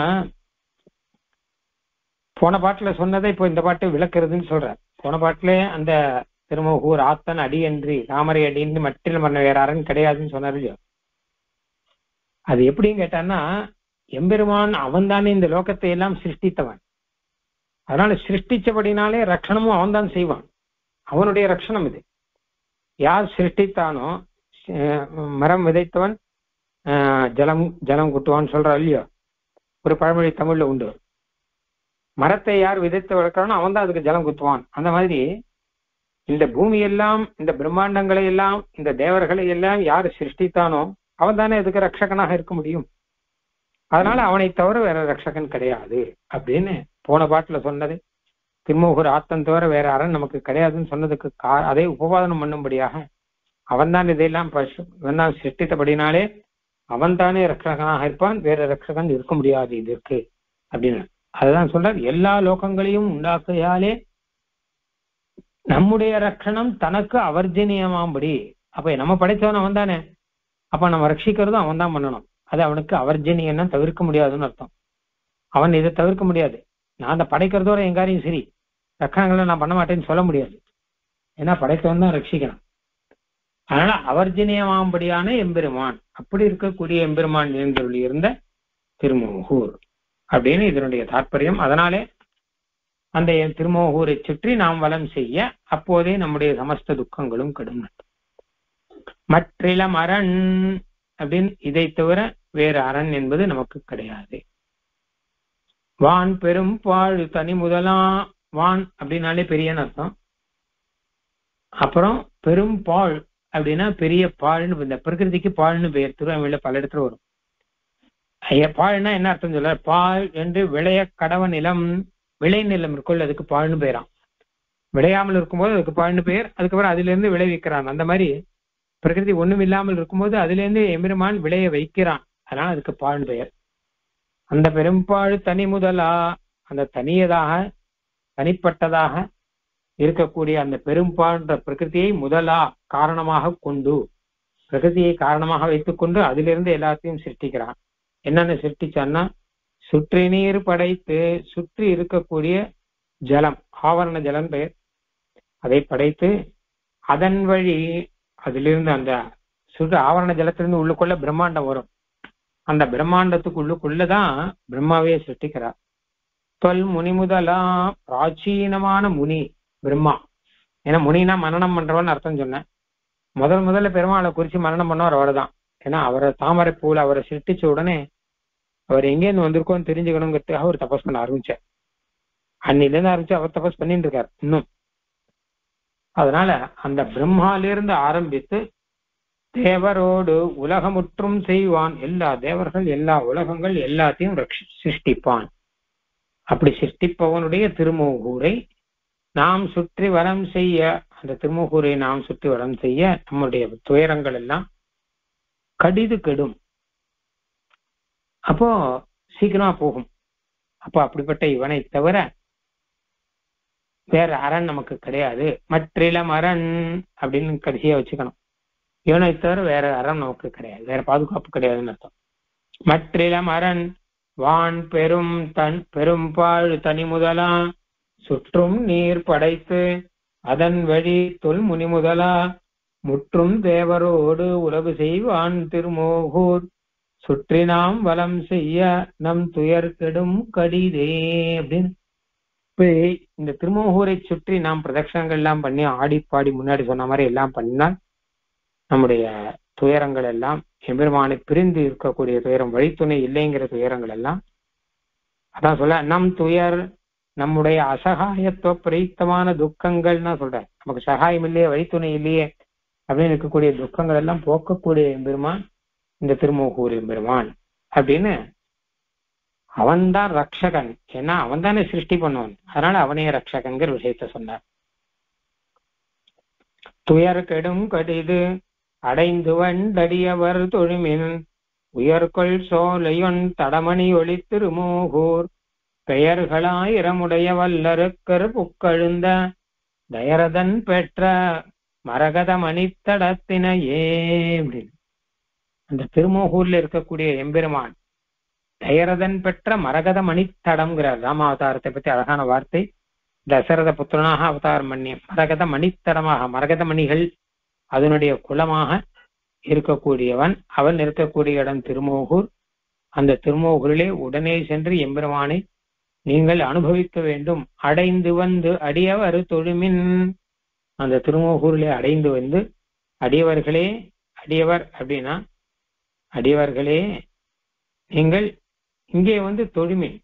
போன பாட்டுல சொன்னதை இப்போ இந்த பாட்டு விளக்குறதுன்னு சொல்றார். போன பாட்டுல அந்த திருமோகூர் ஆத்தன் அடி என்று தாமரை அடின்னு மட்டில் மன்ன வேற அரண் கிடையாதுன்னு சொன்னார் இல்லையோ. அது எப்படின்னு கேட்டான்னா, எம்பெருமான் அவன் தானே இந்த லோகத்தை எல்லாம் சிருஷ்டித்தவன். அதனால சிருஷ்டிச்சபடினாலே ரட்சணமும் அவன் தான் செய்வான். அவனுடைய ரட்சணம் இது. யார் சிருஷ்டித்தானோ, மரம் விதைத்தவன் ஜலம் ஜலம் குட்டுவான்னு சொல்றான் இல்லையோ, ஒரு பழமொழி தமிழ்ல உண்டு. மரத்தை யார் விதைத்து வளர்க்கிறானோ அவன் தான் அதுக்கு ஜலம் குத்துவான். அந்த மாதிரி இந்த பூமி எல்லாம், இந்த பிரம்மாண்டங்களை எல்லாம், இந்த தேவர்களை எல்லாம் யார் சிருஷ்டித்தானோ அவன் தானே அதுக்கு ரட்சகனாக இருக்க முடியும். அதனால அவனை தவிர வேற ரட்சகன் கிடையாது அப்படின்னு போன பாட்டுல சொன்னது. திருமோகூர் ஆத்தன் தவிர வேற அரண் நமக்கு கிடையாதுன்னு சொன்னதுக்கு கா அதை உபவாதனம் பண்ணும்படியாக அவன் தான் இதையெல்லாம் பசு இவன் சிருஷ்டித்தபடினாலே அவன் தானே ரட்சகனாக இருப்பான், வேற ரட்சகன் இருக்க முடியாது இதற்கு அப்படின்னு. அதுதான் சொல்றார், எல்லா லோகங்களையும் உண்டாக்கையாலே நம்முடைய ரட்சணம் தனக்கு அவர்ஜினியமாம்படி. அப்ப நம்ம படைச்சவன் அவன் தானே, அப்ப நம்ம ரட்சிக்கிறதும் அவன் தான் பண்ணணும். அது அவனுக்கு அவர்ஜினியன்னா தவிர்க்க முடியாதுன்னு அர்த்தம். அவன் இதை தவிர்க்க முடியாது. நான் அந்த படைக்கிறதோட எங்காரையும் சரி ரட்சணங்களை நான் பண்ண மாட்டேன்னு சொல்ல முடியாது. ஏன்னா படைத்தவன் தான் ரட்சிக்கணும். அதனால அவர்ஜினியமாம்படியான எம்பெருமான், அப்படி இருக்கக்கூடிய எம்பெருமான் எழுந்தருளி இருந்த திருமோகூர் அப்படின்னு இதனுடைய தாற்பயம். அதனாலே அந்த திருமோகூரை சுற்றி நாம் வலம் செய்ய அப்போதே நம்முடைய சமஸ்த துக்கங்களும் கெடும். மற்றிலம் அரண் அப்படின்னு இதை தவிர வேறு அரண் என்பது நமக்கு கிடையாது. வான் பெரும் பாழ் தனி முதலா, வான் அப்படின்னாலே பெரியன்னு அர்த்தம். அப்புறம் பெரும் பாழ் அப்படின்னா பெரிய பாழ்னு, இந்த பிரகிருதிக்கு பாழ்னு பெயர் திருவாமியில பல இடத்துல வரும். பாழ்னா என்ன அர்த்தம் சொல்ல, பால் என்று விளைய கடவ நிலம், விளை நிலம் இருக்குள்ள அதுக்கு பாழ்னு பெயரான். விளையாமல் இருக்கும்போது அதுக்கு பாழ்னு பெயர், அதுக்கப்புறம் அதுல இருந்து விளைவிக்கிறான். அந்த மாதிரி பிரகிருதி ஒண்ணும் இல்லாமல் இருக்கும்போது அதுல இருந்து எம்பெருமான் விளைய வைக்கிறான், அதனால அதுக்கு பாழ்னு பெயர். அந்த பெரும்பாழ் தனி முதலா, அந்த தனியதாக தனிப்பட்டதாக இருக்கக்கூடிய அந்த பெரும்பாழ்ன்ற பிரகிருதியை முதலா காரணமாக கொண்டு, பிரகிருதியை காரணமாக வைத்துக் கொண்டு அதிலிருந்து எல்லாத்தையும் சிருஷ்டிக்கிறான். என்னென்ன சிருஷ்டிச்சான்னா, சுற்றி நீர் படைத்து, சுற்றி இருக்கக்கூடிய ஜலம், ஆவரண ஜலம் பெயர், அதை படைத்து அதன் வழி அதிலிருந்து அந்த சுற்று ஆவரண ஜலத்திலிருந்து உள்ளுக்குள்ள பிரம்மாண்டம் வரும். அந்த பிரம்மாண்டத்துக்கு உள்ளுக்குள்ளதான் பிரம்மாவே சிருஷ்டிக்கிறார். தொல் முனி முதலா, பிராச்சீனமான முனி பிரம்மா. ஏன்னா முனினா மனனம் பண்றவன்னு அர்த்தம் சொன்னேன். முதல் முதல்ல பெருமாளை குறிச்சு மனனம் பண்ணவர் அவர் தான். ஏன்னா அவரை தாமரை பூல அவரை சிருஷ்டிச்ச உடனே அவர் எங்கேருந்து வந்திருக்கோன்னு தெரிஞ்சுக்கணுங்கிறதுக்காக அவர் தபஸ் பண்ண ஆரம்பிச்சார். அன்னிலேருந்து ஆரம்பிச்சு அவர் தபஸ் பண்ணிட்டு இருக்கார் இன்னும். அதனால அந்த பிரம்மாலிருந்து ஆரம்பித்து தேவரோடு உலகமுற்றும் செய்வான். எல்லா தேவர்கள், எல்லா உலகங்கள் எல்லாத்தையும் சிருஷ்டிப்பான். அப்படி சிருஷ்டிப்பவனுடைய திருமோகூரை நாம் சுற்றி வலம் செய்ய, அந்த திருமோகூரை நாம் சுற்றி வலம் செய்ய நம்முடைய துயரங்கள் எல்லாம் கடிது கெடும். அப்போ சீக்கிரமா போகும். அப்போ அப்படிப்பட்ட இவனை தவிர வேற அரண் நமக்கு கிடையாது. மற்றிலம் அரண் அப்படின்னு கடைசியா வச்சுக்கணும். இவனை தவிர வேற அரண் நமக்கு கிடையாது, வேற பாதுகாப்பு கிடையாதுன்னு அர்த்தம். மற்றிலம் அரண் வான் பெரும் தன் பெரும்பாழ் தனி முதலா, சுற்றும் நீர் படைத்து அதன் வழி தொல் முனி முதலா, முற்றும் தேவரோடு உலகு செய்வான் திருமோகூர், சுற்றி நாம் வலம் செய்ய நம் துயர் கெடும் கடிதே அப்படின்னு. இப்ப இந்த திருமோகூரை சுற்றி நாம் பிரதட்சணங்கள் எல்லாம் பண்ணி ஆடி பாடி முன்னாடி சொன்ன மாதிரி எல்லாம் பண்ணினால் நம்முடைய துயரங்கள் எல்லாம், எம்பெருமானை பிரிந்து இருக்கக்கூடிய துயரம், வழித்துணை இல்லைங்கிற துயரங்கள் எல்லாம், அதான் சொல்ல நம் துயர், நம்முடைய அசகாயத்துவ பிரயுக்தமான துக்கங்கள்னா சொல்ற, நமக்கு சகாயம் இல்லையே, வழித்துணை இல்லையே, அப்படின்னு இருக்கக்கூடிய துக்கங்கள் எல்லாம் போக்கக்கூடிய எம்பெருமான் இந்த திருமோகூர் எம்பெருமான் அப்படின்னு. அவன்தான் ரக்ஷகன், ஏன்னா அவன் தானே சிருஷ்டி பண்ணுவான், அதனால அவனே ரக்ஷகன்கிற விஷயத்த சொன்னார். துயர் கெடும் கடிது அடைந்து வண்டடியவர் தொழுமின் உயர்கொள் சோலையொன் தடமணி ஒளி திருமோகூர் பெயர்களாயிரமுடைய வல்லருக்கர் புக்கழுந்த தயரதன் பெற்ற மரகத மணித்தடத்தினையே அப்படின்னு. அந்த திருமோகூர்ல இருக்கக்கூடிய எம்பெருமான் தயரதன் பெற்ற மரகத மணித்தடம்ங்கிறார். ராமாவதாரத்தை பத்தி அழகான வார்த்தை. தசரத புத்திரனாக அவதாரம் பண்ணி மரகத மணித்தடமாக, மரகத மணிகள் அதனுடைய குலமாக இருக்கக்கூடியவன். அவன் இருக்கக்கூடிய இடம் திருமோகூர். அந்த திருமோகூரிலே உடனே சென்று எம்பெருமானை நீங்கள் அனுபவிக்க வேண்டும். அடைந்து வந்து அடியவர் தொழுமின், அந்த திருமோகூரிலே அடைந்து வந்து அடியவர்களே, அடியவர் அப்படின்னா அடியவர்களே நீங்கள் இங்கே வந்து தொழுமின்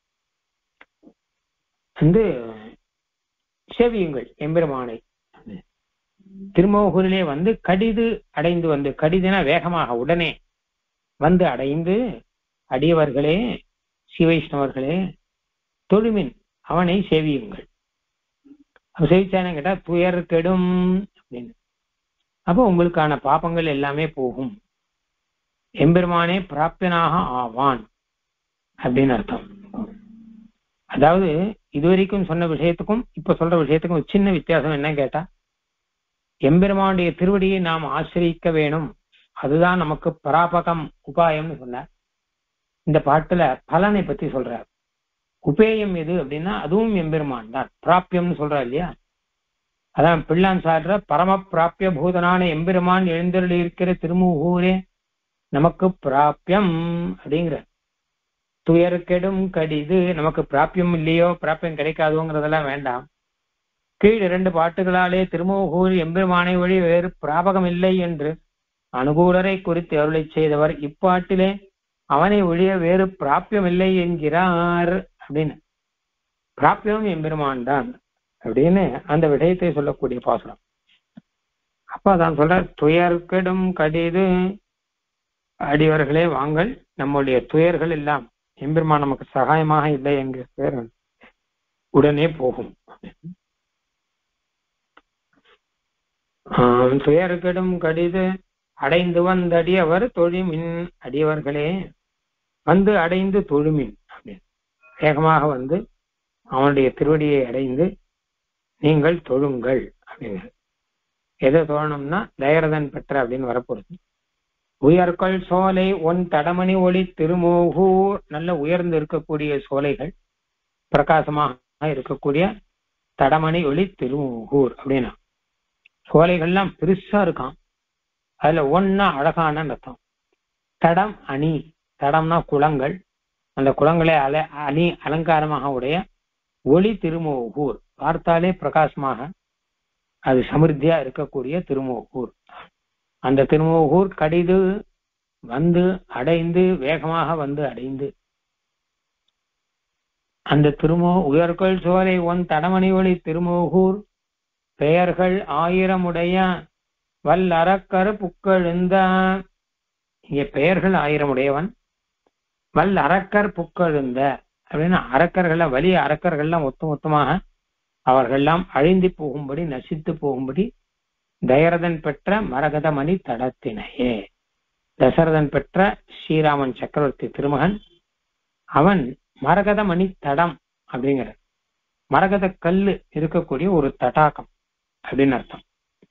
வந்து செவியுங்கள் எம்பெருமானை. திருமோகூரிலே வந்து கடிது அடைந்து வந்து, கடிதுனா வேகமாக உடனே வந்து அடைந்து அடியவர்களே சிவைஷ்ணவர்களே தொழுமின் அவனை சேவியுங்கள். அவன் சேவிச்சானு கேட்டா துயர் கெடும் அப்படின்னு. அப்போ உங்களுக்கான பாபங்கள் எல்லாமே போகும், எம்பெருமானே பிராப்தியனாக ஆவான் அப்படின்னு அர்த்தம். அதாவது இதுவரைக்கும் சொன்ன விஷயத்துக்கும் இப்ப சொல்ற விஷயத்துக்கும் ஒரு சின்ன வித்தியாசம் என்ன கேட்டா, எம்பெருமானுடைய திருவடியை நாம் ஆசிரியிக்க வேணும், அதுதான் நமக்கு பராபகம் உபாயம்னு சொன்னார். இந்த பாட்டுல பலனை பத்தி சொல்றார். உபேயம் எது அப்படின்னா அதுவும் எம்பெருமான் தான், பிராப்பியம்னு சொல்றா இல்லையா. அதான் பிள்ளான் சாடுற பரம பிராப்பிய பூதனான எம்பெருமான் எழுந்தருளி இருக்கிற திருமூகூரே நமக்கு பிராப்பியம் அப்படிங்கிற. துயர் கெடும் கடிது, நமக்கு பிராப்பியம் இல்லையோ பிராப்பியம் கிடைக்காதோங்கிறதெல்லாம் வேண்டாம். கீழ் இரண்டு பாட்டுகளாலே திருமூகூர் எம்பெருமானை வழி வேறு பிராபகம் இல்லை என்று அனுகூலரை குறித்து அருளை செய்தவர் இப்பாட்டிலே அவனை ஒழிய வேறு பிராப்பியம் இல்லை என்கிறார் அப்படின்னு. பிராப்பியம் எம்பெருமான் தான் அப்படின்னு அந்த விடயத்தை சொல்லக்கூடிய பாசுரம். அப்ப அதான் சொல்ற துயர் கெடும் கடிது, அடியவர்களே வாங்கள், நம்முடைய துயர்கள் எல்லாம் எம்பெருமான் நமக்கு சகாயமாக இல்லை என்கிற பேர் உடனே போகும். ஆஹ் துயர் கெடும் கடிது அடைந்து வந்த அடியவர் தொழுமின், அடியவர்களே வந்து அடைந்து தொழுமின் அப்படின்னு வேகமாக வந்து அவனுடைய திருவடியை அடைந்து நீங்கள் தொழுங்கள் அப்படின்னு. எதை தொழணும்னா தயரதன் பெற்ற அப்படின்னு வரப்போகுது. உயர்கொள் சோலை ஒன் தடமணி ஒளி திருமோகூர், நல்ல உயர்ந்து இருக்கக்கூடிய சோலைகள், பிரகாசமாக இருக்கக்கூடிய தடமணி ஒளி திருமோகூர் அப்படின்னா சோலைகள்லாம் பெருசா இருக்கான். அதுல ஒன்னா அழகான அர்த்தம். தடம் அணி, தடம்னா குளங்கள், அந்த குளங்களே அல அணி அலங்காரமாக உடைய ஒளி திருமோகூர், பார்த்தாலே பிரகாசமாக அது சமிருத்தியா இருக்கக்கூடிய திருமோகூர். அந்த திருமோகூர் கடிது வந்து அடைந்து வேகமாக வந்து அடைந்து அந்த திருமோ உயர்கொள் சோலை ஒன் தடமணி ஒளி திருமோகூர் பெயர்கள் ஆயிரமுடைய வல் அரக்கர் புக்கழுந்த. இங்க பெயர்கள் ஆயிரம் உடையவன், வல் அரக்கர் புக்கழுந்த அப்படின்னா அரக்கர்கள வலிய அரக்கர்கள்லாம் ஒத்து மொத்தமாக அவர்கள்லாம் அழிந்து போகும்படி நசித்து போகும்படி தயரதன் பெற்ற மரகத மணி தடத்தினையே. தசரதன் பெற்ற ஸ்ரீராமன் சக்கரவர்த்தி திருமகன், அவன் மரகத மணி தடம் அப்படிங்கிற மரகத கல்லு இருக்கக்கூடிய ஒரு தடாகம் அப்படின்னு அர்த்தம்.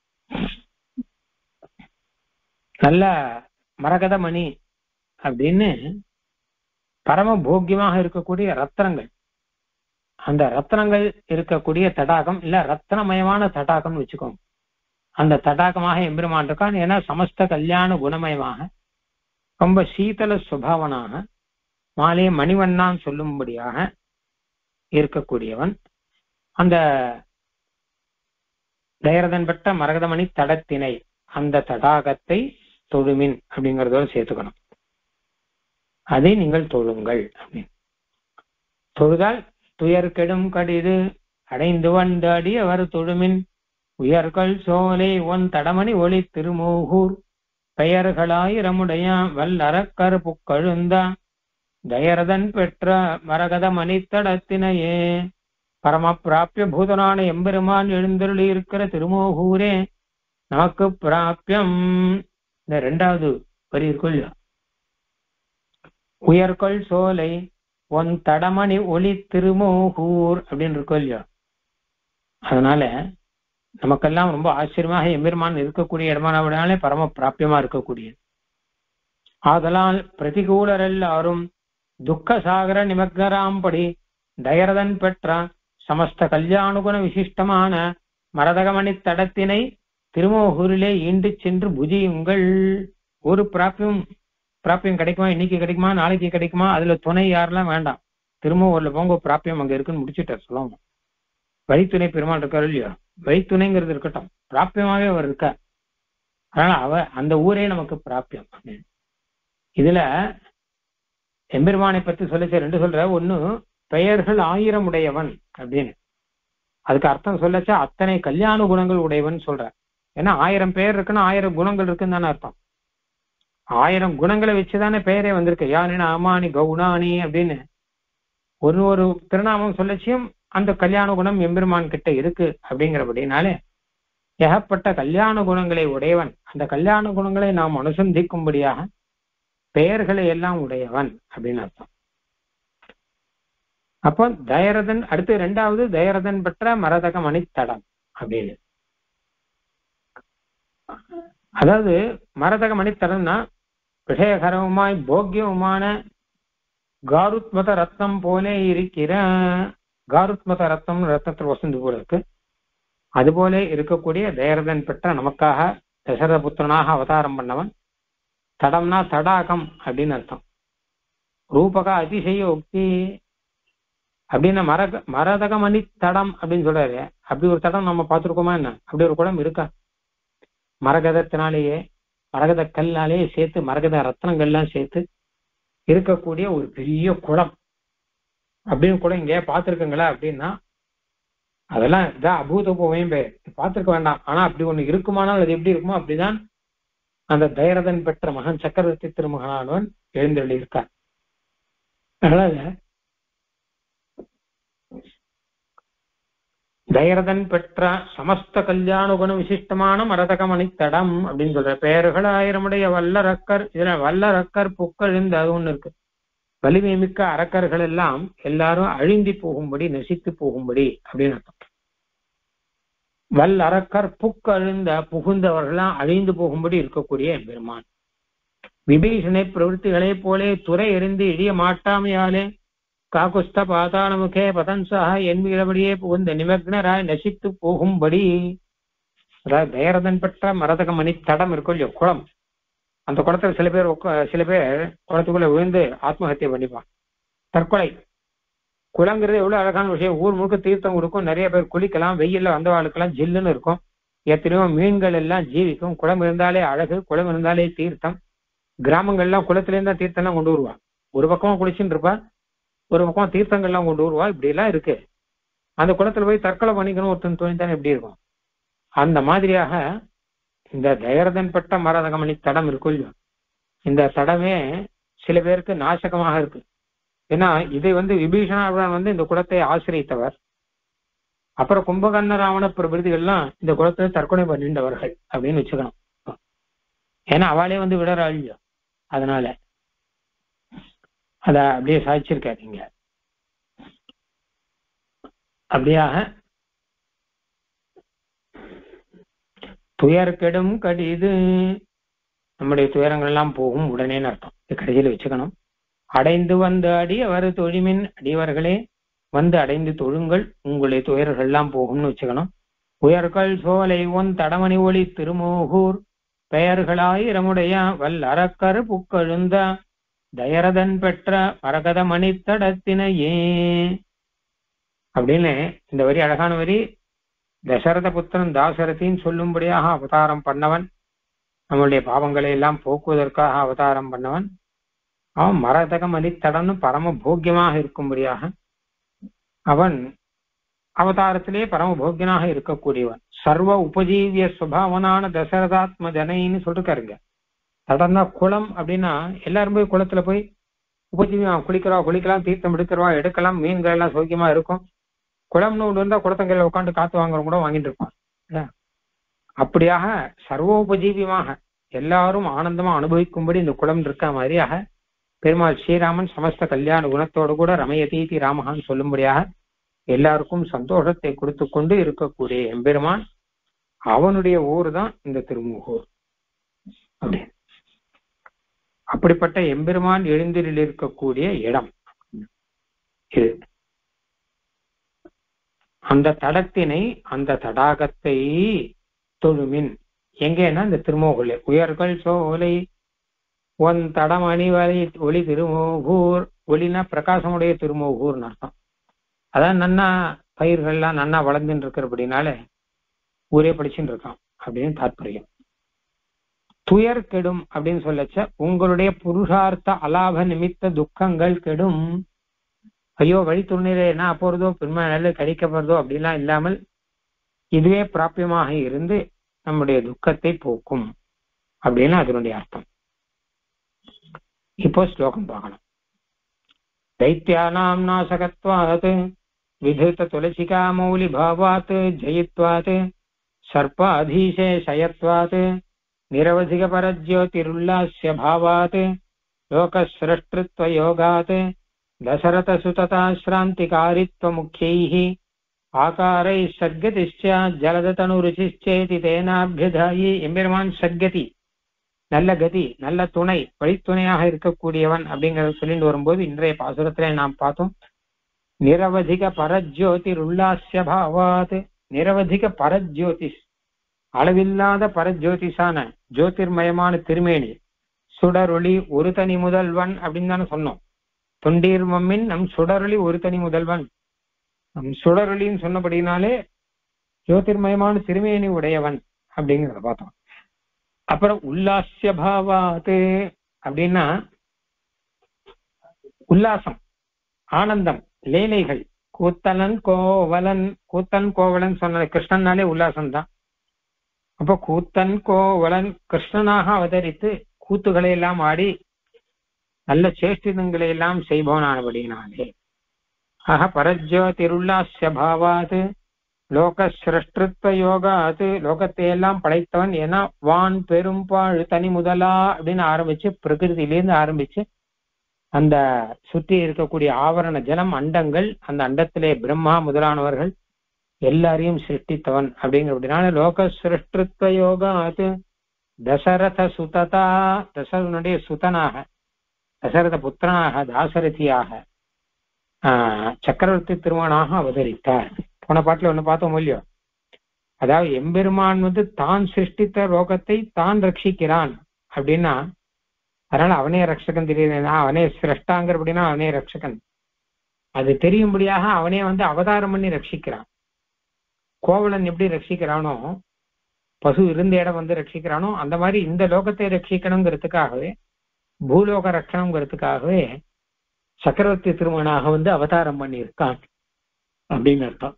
நல்ல மரகத மணி அப்படின்னு பரம போக்கியமாக இருக்கக்கூடிய ரத்னங்கள், அந்த ரத்னங்கள் இருக்கக்கூடிய தடாகம் இல்ல ரத்னமயமான தடாகம்னு வச்சுக்கோங்க. அந்த தடாகமாக எம்பெருமான் இருக்கான். ஏன்னா சமஸ்த கல்யாண குணமயமாக ரொம்ப சீதள சுபாவனாக மாலே மணிவண்ணான் சொல்லும்படியாக இருக்கக்கூடியவன். அந்த தயரதன் பெற்ற மரகதமணி தடத்தினை, அந்த தடாகத்தை தொழுமின் அப்படிங்கறதோட சேர்த்துக்கணும். அதை நீங்கள் தொழுங்கள் அப்படின்னு. தொழுதால் துயர் கெடும் கடிது அடைந்து வந்தாடி அவர் தொழுமின் உயர்கள் சோலை ஒன் தடமணி ஒளி திருமோகூர் பெயர்களாயிரமுடைய வல்லரக்கர் புக்கழுந்த தயரதன் பெற்ற மரகத மணித்தடத்தினையே. பரம பிராபிய பூதனான எம்பெருமான் எழுந்தருளி இருக்கிற திருமோகூரே நமக்கு பிராபியம். இந்த இரண்டாவது வரி இருக்குள், உயர்கொள் சோலை ஒன் தடமணி ஒளி திருமோகூர் அப்படின்னு இருக்கும் இல்லையா. அதனால நமக்கெல்லாம் ரொம்ப ஆச்சரியமாக எம்பெருமான் இருக்கக்கூடிய இடமானவிடாலே பரம பிராபியமா இருக்கக்கூடிய. ஆதலால் பிரதிகூலர் எல்லாரும் துக்க சாகர நிமக்னராம்படி தயரதன் பெற்ற சமஸ்த கல்யாணுகுண விசிஷ்டமான மரதகமணி தடத்தினை திருமோகூரிலே ஈண்டு சென்று புஜியுங்கள். ஒரு பிராப்பியம் பிராப்பியம் கிடைக்குமா, இன்னைக்கு கிடைக்குமா, நாளைக்கு கிடைக்குமா, அதுல துணை யாரெல்லாம் வேண்டாம். திருமோகூர்ல போங்க, பிராப்பியம் அங்க இருக்குன்னு முடிச்சுட்டார் சொல்லுவாங்க. வழித்துணை பெருமாள் இருக்காரு இல்லையா, வழித்துணைங்கிறது இருக்கட்டும், பிராப்பியமாவே அவர் இருக்க. அதனால அவ அந்த ஊரே நமக்கு பிராப்பியம். இதுல எம்பெருமானை பத்தி சொல்லிச்சு ரெண்டு சொல்ற. ஒண்ணு பெயர்கள் ஆயிரம் உடையவன் அப்படின்னு, அதுக்கு அர்த்தம் சொல்லச்சா அத்தனை கல்யாண குணங்கள் உடையவன் சொல்ற. ஏன்னா ஆயிரம் பெயர் இருக்குன்னா ஆயிரம் குணங்கள் இருக்குன்னு தானே அர்த்தம். ஆயிரம் குணங்களை வச்சுதானே பெயரே வந்திருக்கு. யானின அமானி கவுனானி அப்படின்னு ஒரு ஒரு திருநாமம் சொல்லச்சியும் அந்த கல்யாண குணம் எம்பெருமான் கிட்ட இருக்கு. அப்படிங்கிறபடினாலே ஏகப்பட்ட கல்யாண குணங்களை உடையவன், அந்த கல்யாண குணங்களை நாம் அனுசந்திக்கும்படியாக பெயர்களை எல்லாம் உடையவன் அப்படின்னு அர்த்தம். அப்போ தயரதன் அடுத்து இரண்டாவது தயரதன் பெற்ற மரதக மணித்தடம் அப்படின்னு. அதாவது மரதக மணித்தடம்னா விஷயகரவுமாய் போக்கியவுமான காருத்மத ரத்னம் போலே இருக்கிற, காருத்மத ரத்னம் ரத்னத்தில் வசந்து போல இருக்கு, அதுபோல இருக்கக்கூடிய தயரதன் பெற்ற நமக்காக தசரத புத்திரனாக அவதாரம் பண்ணவன். தடம்னா தடாகம் அப்படின்னு அர்த்தம். ரூபக அதிசய உக்தி அப்படின்னா மரக மரதக மணி தடம் அப்படின்னு சொல்றாரு. அப்படி ஒரு தடம் நம்ம பார்த்துருக்கோமா என்ன? அப்படி ஒரு குளம் இருக்கா? மரகதத்தினாலேயே மரகத கல்லாலேயே சேர்த்து மரகத ரத்னங்கள்லாம் சேர்த்து இருக்கக்கூடிய ஒரு பெரிய குளம் அப்படின்னு கூட இங்கே பார்த்துருக்குங்களா அப்படின்னா அதெல்லாம் இதான் அபூதபூர்வம் பார்த்துருக்க வேண்டாம். ஆனா அப்படி ஒண்ணு இருக்குமானால் அது எப்படி இருக்குமோ அப்படிதான் அந்த தயரதன் பெற்ற மகன் சக்கரவர்த்தி திருமகனானவன் எழுந்தருளி இருக்கார். அதனால தயரதன் பெற்ற சமஸ்த கல்யாண குண விசிஷ்டமான மரதகமணி தடம் அப்படின்னு சொல்ற. பெயர்கள் ஆயிரமுடைய வல்லரக்கர், இதுல வல்லரக்கர் புக்கழிந்து அது ஒண்ணு இருக்கு. வலிமை மிக்க அரக்கர்கள் எல்லாம் எல்லாரும் அழிந்தி போகும்படி நசித்து போகும்படி அப்படின்னு அர்த்தம். வல்லரக்கர் புக்கழிந்த புகுந்தவர்களாம் அழிந்து போகும்படி இருக்கக்கூடிய பெருமான். விபீஷணை பிரவೃತ್ತಿகளை போலே துறை எறிந்து இழிய மாட்டாமையாலே காகுஸ்த பாதாளமுகே பதன்சாக என்பிடபடியே புகுந்த நிமக்னராய் நசித்து போகும்படி. அதாவது தயரதன் பெற்ற மரதக மணி தடம் இருக்கும் இல்லையோ குளம், அந்த குளத்துல சில பேர் சில பேர் குளத்துக்குள்ள விழுந்து ஆத்மஹத்தியை பண்ணிப்பான், தற்கொலை. குளங்கிறது எவ்வளவு அழகான விஷயம். ஊர் முழுக்க தீர்த்தம் கொடுக்கும், நிறைய பேர் குளிக்கலாம், வெயில்ல வந்தவாளுக்கெல்லாம் ஜில்லுன்னு இருக்கும், எத்தனையோ மீன்கள் எல்லாம் ஜீவிக்கும். குளம் இருந்தாலே அழகு, குளம் இருந்தாலே தீர்த்தம். கிராமங்கள்லாம் குளத்திலேருந்து தான் தீர்த்தம் எல்லாம் கொண்டு வருவா. ஒரு பக்கமா குளிச்சுட்டு இருப்பா, ஒரு பக்கம் தீர்த்தங்கள்லாம் கொண்டு வருவா. இப்படி எல்லாம் இருக்கு. அந்த குளத்துல போய் தற்கொலை பண்ணிக்கணும் ஒருத்தன் தோணித்தானே எப்படி இருக்கும்? அந்த மாதிரியாக இந்த தயரதன் பெற்ற மரதகமணி தடம் இருக்கும் இல்லையோ, இந்த தடமே சில பேருக்கு நாசகமாக இருக்கு. ஏன்னா இதை வந்து விபீஷணன் வந்து இந்த குளத்தை ஆசிரியத்தவர். அப்புறம் கும்பகர்ண ராவண பிரபிருதிகள்லாம் இந்த குளத்தை தற்கொலை பண்ணின்றவர்கள் அப்படின்னு வச்சுக்கணும். ஏன்னா அவளே வந்து விடறாள் இல்லையோ, அதனால அத அப்படியே சாதிச்சிருக்காதீங்க. அப்படியாக துயர் கெடும் கடிது, நம்முடைய துயரங்கள் எல்லாம் போகும் உடனேன்னு அர்த்தம். இது கடைசியில் வச்சுக்கணும். அடைந்து வந்து அடி அவர் தொழிமின், அடியவர்களே வந்து அடைந்து தொழுங்கள், உங்களுடைய துயர்கள் எல்லாம் போகும்னு வச்சுக்கணும். உயர்கள் சோலை ஒன் தடமணி ஒளி திருமோகூர் பெயர்களாயிரமுடைய வல் அரக்கர் புக்கழுந்த தயரதன் பெற்ற மரகத மணித்தடத்தினையே அப்படின்னு இந்த வரி அழகான வரி. தசரத புத்திரன் தாசரதின்னு சொல்லும்படியாக அவதாரம் பண்ணவன், நம்மளுடைய பாவங்களை எல்லாம் போக்குவதற்காக அவதாரம் பண்ணவன். அவன் மரதக மணித்தடம்னு பரம போக்கியமாக இருக்கும்படியாக அவன் அவதாரத்திலே பரம போக்கியனாக இருக்கக்கூடியவன். சர்வ உபஜீவிய சுபாவனான தசரதாத்ம ஜனைன்னு சொல்லிருக்காருங்க. தடம்னா குளம் அப்படின்னா எல்லாரும் போய் குளத்துல போய் உபஜீவியம் குளிக்கிறோம், குளிக்கலாம், தீர்த்தம் எடுக்கிறோம், எடுக்கலாம், மீன்கள் எல்லாம் சௌக்கியமா இருக்கும். குளம்னு ஒன்று வந்தா குளத்தங்கையில உட்காந்து காத்து வாங்குறவங்க கூட வாங்கிட்டு இருப்பான். அப்படியாக சர்வோபஜீவியமாக எல்லாரும் ஆனந்தமா அனுபவிக்கும்படி இந்த குளம் இருக்க மாதிரியாக பெருமாள் ஸ்ரீராமன் சமஸ்த கல்யாண குணத்தோடு கூட ரமயதீதி ராமகான்னு சொல்லும்படியாக எல்லாருக்கும் சந்தோஷத்தை கொடுத்து கொண்டு இருக்கக்கூடிய எம்பெருமான், அவனுடைய ஊர் தான் இந்த திருமூகூர். அப்படி அப்படிப்பட்ட எம்பெருமான் எழுந்திரில் இருக்கக்கூடிய இடம் இது. அந்த தடத்தினை அந்த தடாகத்தை தொழுமின் எங்கன்னா இந்த திருமோகுல உயர்கள் சோலை ஒன் தடம் அணிவலை ஒளி திருமோகூர். ஒளினா பிரகாசமுடைய திருமோகூர்னு அர்த்தம். அதான் நன்னா பயிர்கள்லாம் நன்னா வளர்ந்துட்டு இருக்கிறபடினால ஊரே படிச்சுட்டு இருக்கான் அப்படின்னு தாற்பயம். துயர் கெடும் அப்படின்னு சொல்லச்ச உங்களுடைய புருஷார்த்த அலாப நிமித்த துக்கங்கள் கெடும். ஐயோ வழி துணையில என்ன போறதோ பின்மா நல்ல கிடைக்க போறதோ அப்படின்லாம் இல்லாமல் இதுவே பிராபியமாக இருந்து நம்முடைய துக்கத்தை போக்கும் அப்படின்னு அதனுடைய அர்த்தம். இப்போ ஸ்லோகம் பார்க்கணும். தைத்யானாம் நாசகத்வாத் விதிருத துளசிகா மௌலி பாவாத் ஜெயித்வாத் சர்பாதீசே சயத்வாத் நிரவதிக பரஜ்யோதிருல்லாஸ்ய பாவாத் லோகஸ்ரஷ்டృత్వ யோகாத் தசரத சுததா ஸ்ராந்திகாரித்வ முக்யைஹ ஆகாரை சர்கதிஷ்ச ஜலததனு ருச்சிச்சேதி தேனாபியதாயி. எம்பெருமான் சர்கதி நல்ல கதி, நல்ல துணை, வழித்துணையாக இருக்கக்கூடியவன் அப்படிங்கறத சொல்லிட்டு வரும்போது இன்றைய பாசுரத்திலே நாம் பார்த்தோம். நிரவதிக பரஜ்யோதிர் உல்லாஸ்ய பாவாத். நிரவதிக பரஜ்யோதிஷ், அளவில்லாத பரஜ்யோதிஷான ஜோதிர்மயமான திருமேனி, சுடரொளி ஒரு தனி முதல்வன் அப்படின்னு தானே சொன்னோம். தொண்டீர் மம்மின் நம் சுடரொளி ஒரு தனி முதல்வன். நம் சுடரொளின்னு சொன்னபடினாலே ஜோதிர்மயமான திருமேனி உடையவன் அப்படிங்கிறத பார்த்தோம். அப்புறம் உல்லாசிய பாவாத்து அப்படின்னா உல்லாசம், ஆனந்தம், லீலைகள். கூத்தலன் கோவலன், கூத்தன் கோவலன் சொன்ன கிருஷ்ணன்னாலே உல்லாசம் தான். அப்ப கூத்தன் கோவலன் கிருஷ்ணனாக அவதரித்து கூத்துக்களை எல்லாம் ஆடி நல்ல சேஷ்டிதங்களை எல்லாம் செய்பவனானபடினாலே ஆக பரஜ்யோதிருல்லாஸ்ய பாவாத் லோக சிரஷ்டృత్వ யோகாத். லோகத்தை எல்லாம் படைத்தவன். ஏன்னா வான் பெரும்பாழ் தனி முதலா அப்படின்னு ஆரம்பிச்சு பிரகிருதியிலேருந்து ஆரம்பிச்சு அந்த சுற்றி இருக்கக்கூடிய ஆவரண ஜலம் அண்டங்கள், அந்த அண்டத்திலே பிரம்மா முதலானவர்கள் எல்லாரையும் சிருஷ்டித்தவன் அப்படிங்கிறதுனால லோக சிரஷ்டృత్వ யோகாத் தசரத சுததா, தசரனுடைய சுதனாக, தசரத புத்திரனாக, தாசரதியாக, ஆஹ் சக்கரவர்த்தி திருமணாக அவதரித்தார். போன பாட்டுல ஒண்ணு பார்த்தோம் இல்லையோ? அதாவது எம்பெருமான் வந்து தான் சிருஷ்டித்த லோகத்தை தான் ரட்சிக்கிறான் அப்படின்னா, அதனால அவனே ரட்சகன் தெரியுதுன்னா, அவனே சிரஷ்டாங்கிற அப்படின்னா அவனே ரட்சகன். அது தெரியும்படியாக அவனே வந்து அவதாரம் பண்ணி ரட்சிக்கிறான். கோவலன் எப்படி ரட்சிக்கிறானோ, பசு இருந்த இடம் வந்து ரட்சிக்கிறானோ, அந்த மாதிரி இந்த லோகத்தை ரட்சிக்கணுங்கிறதுக்காகவே, பூலோக ரட்சணங்கிறதுக்காகவே சக்கரவர்த்தி திருமணாக வந்து அவதாரம் பண்ணியிருக்கான் அப்படின்னு அர்த்தம்.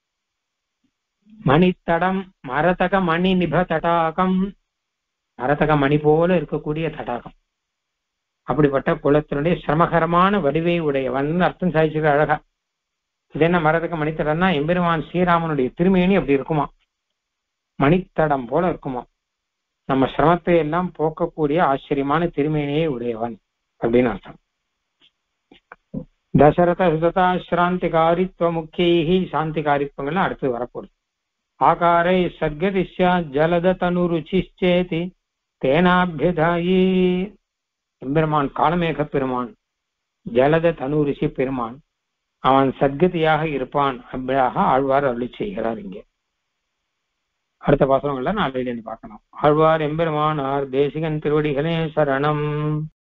மணித்தடம் மரதக மணி நிப தடாகம், மரதக மணி போல இருக்கக்கூடிய தடாகம். அப்படிப்பட்ட குலத்தினுடைய சிரமகரமான வடிவை உடையவன் அர்த்தம் சாதிச்சுக்க அழகா. இது என்ன மரதக மணித்தடம்னா, எம்பெருமான் ஸ்ரீராமனுடைய திருமேனி அப்படி இருக்குமா, மணித்தடம் போல இருக்குமா. நம்ம சிரமத்தை எல்லாம் போக்கக்கூடிய ஆச்சரியமான திருமேனியை உடையவன் அப்படின்னு அர்த்தம். தசரத சுததா ஸ்ராந்திகாரித்வ முக்கியி, சாந்திகாரித்வங்கள்லாம் அடுத்து வரப்போகுது. ஆகாரை சர்கதிஷ்யா ஜலத தனு ருச்சிச்சேதி தேனாபியதாயி. எம்பெருமான் காலமேக பெருமான், ஜலத தனு ருச்சி பெருமான், அவன் சத்கதியாக இருப்பான் அப்படியாக ஆழ்வார் அருளி செய்கிறார். இங்கே அடுத்த பாசனங்கள்ல நாளையில பார்க்கலாம். ஆழ்வார் எம்பெருமானார் தேசிகன் திருவடிகளே சரணம்.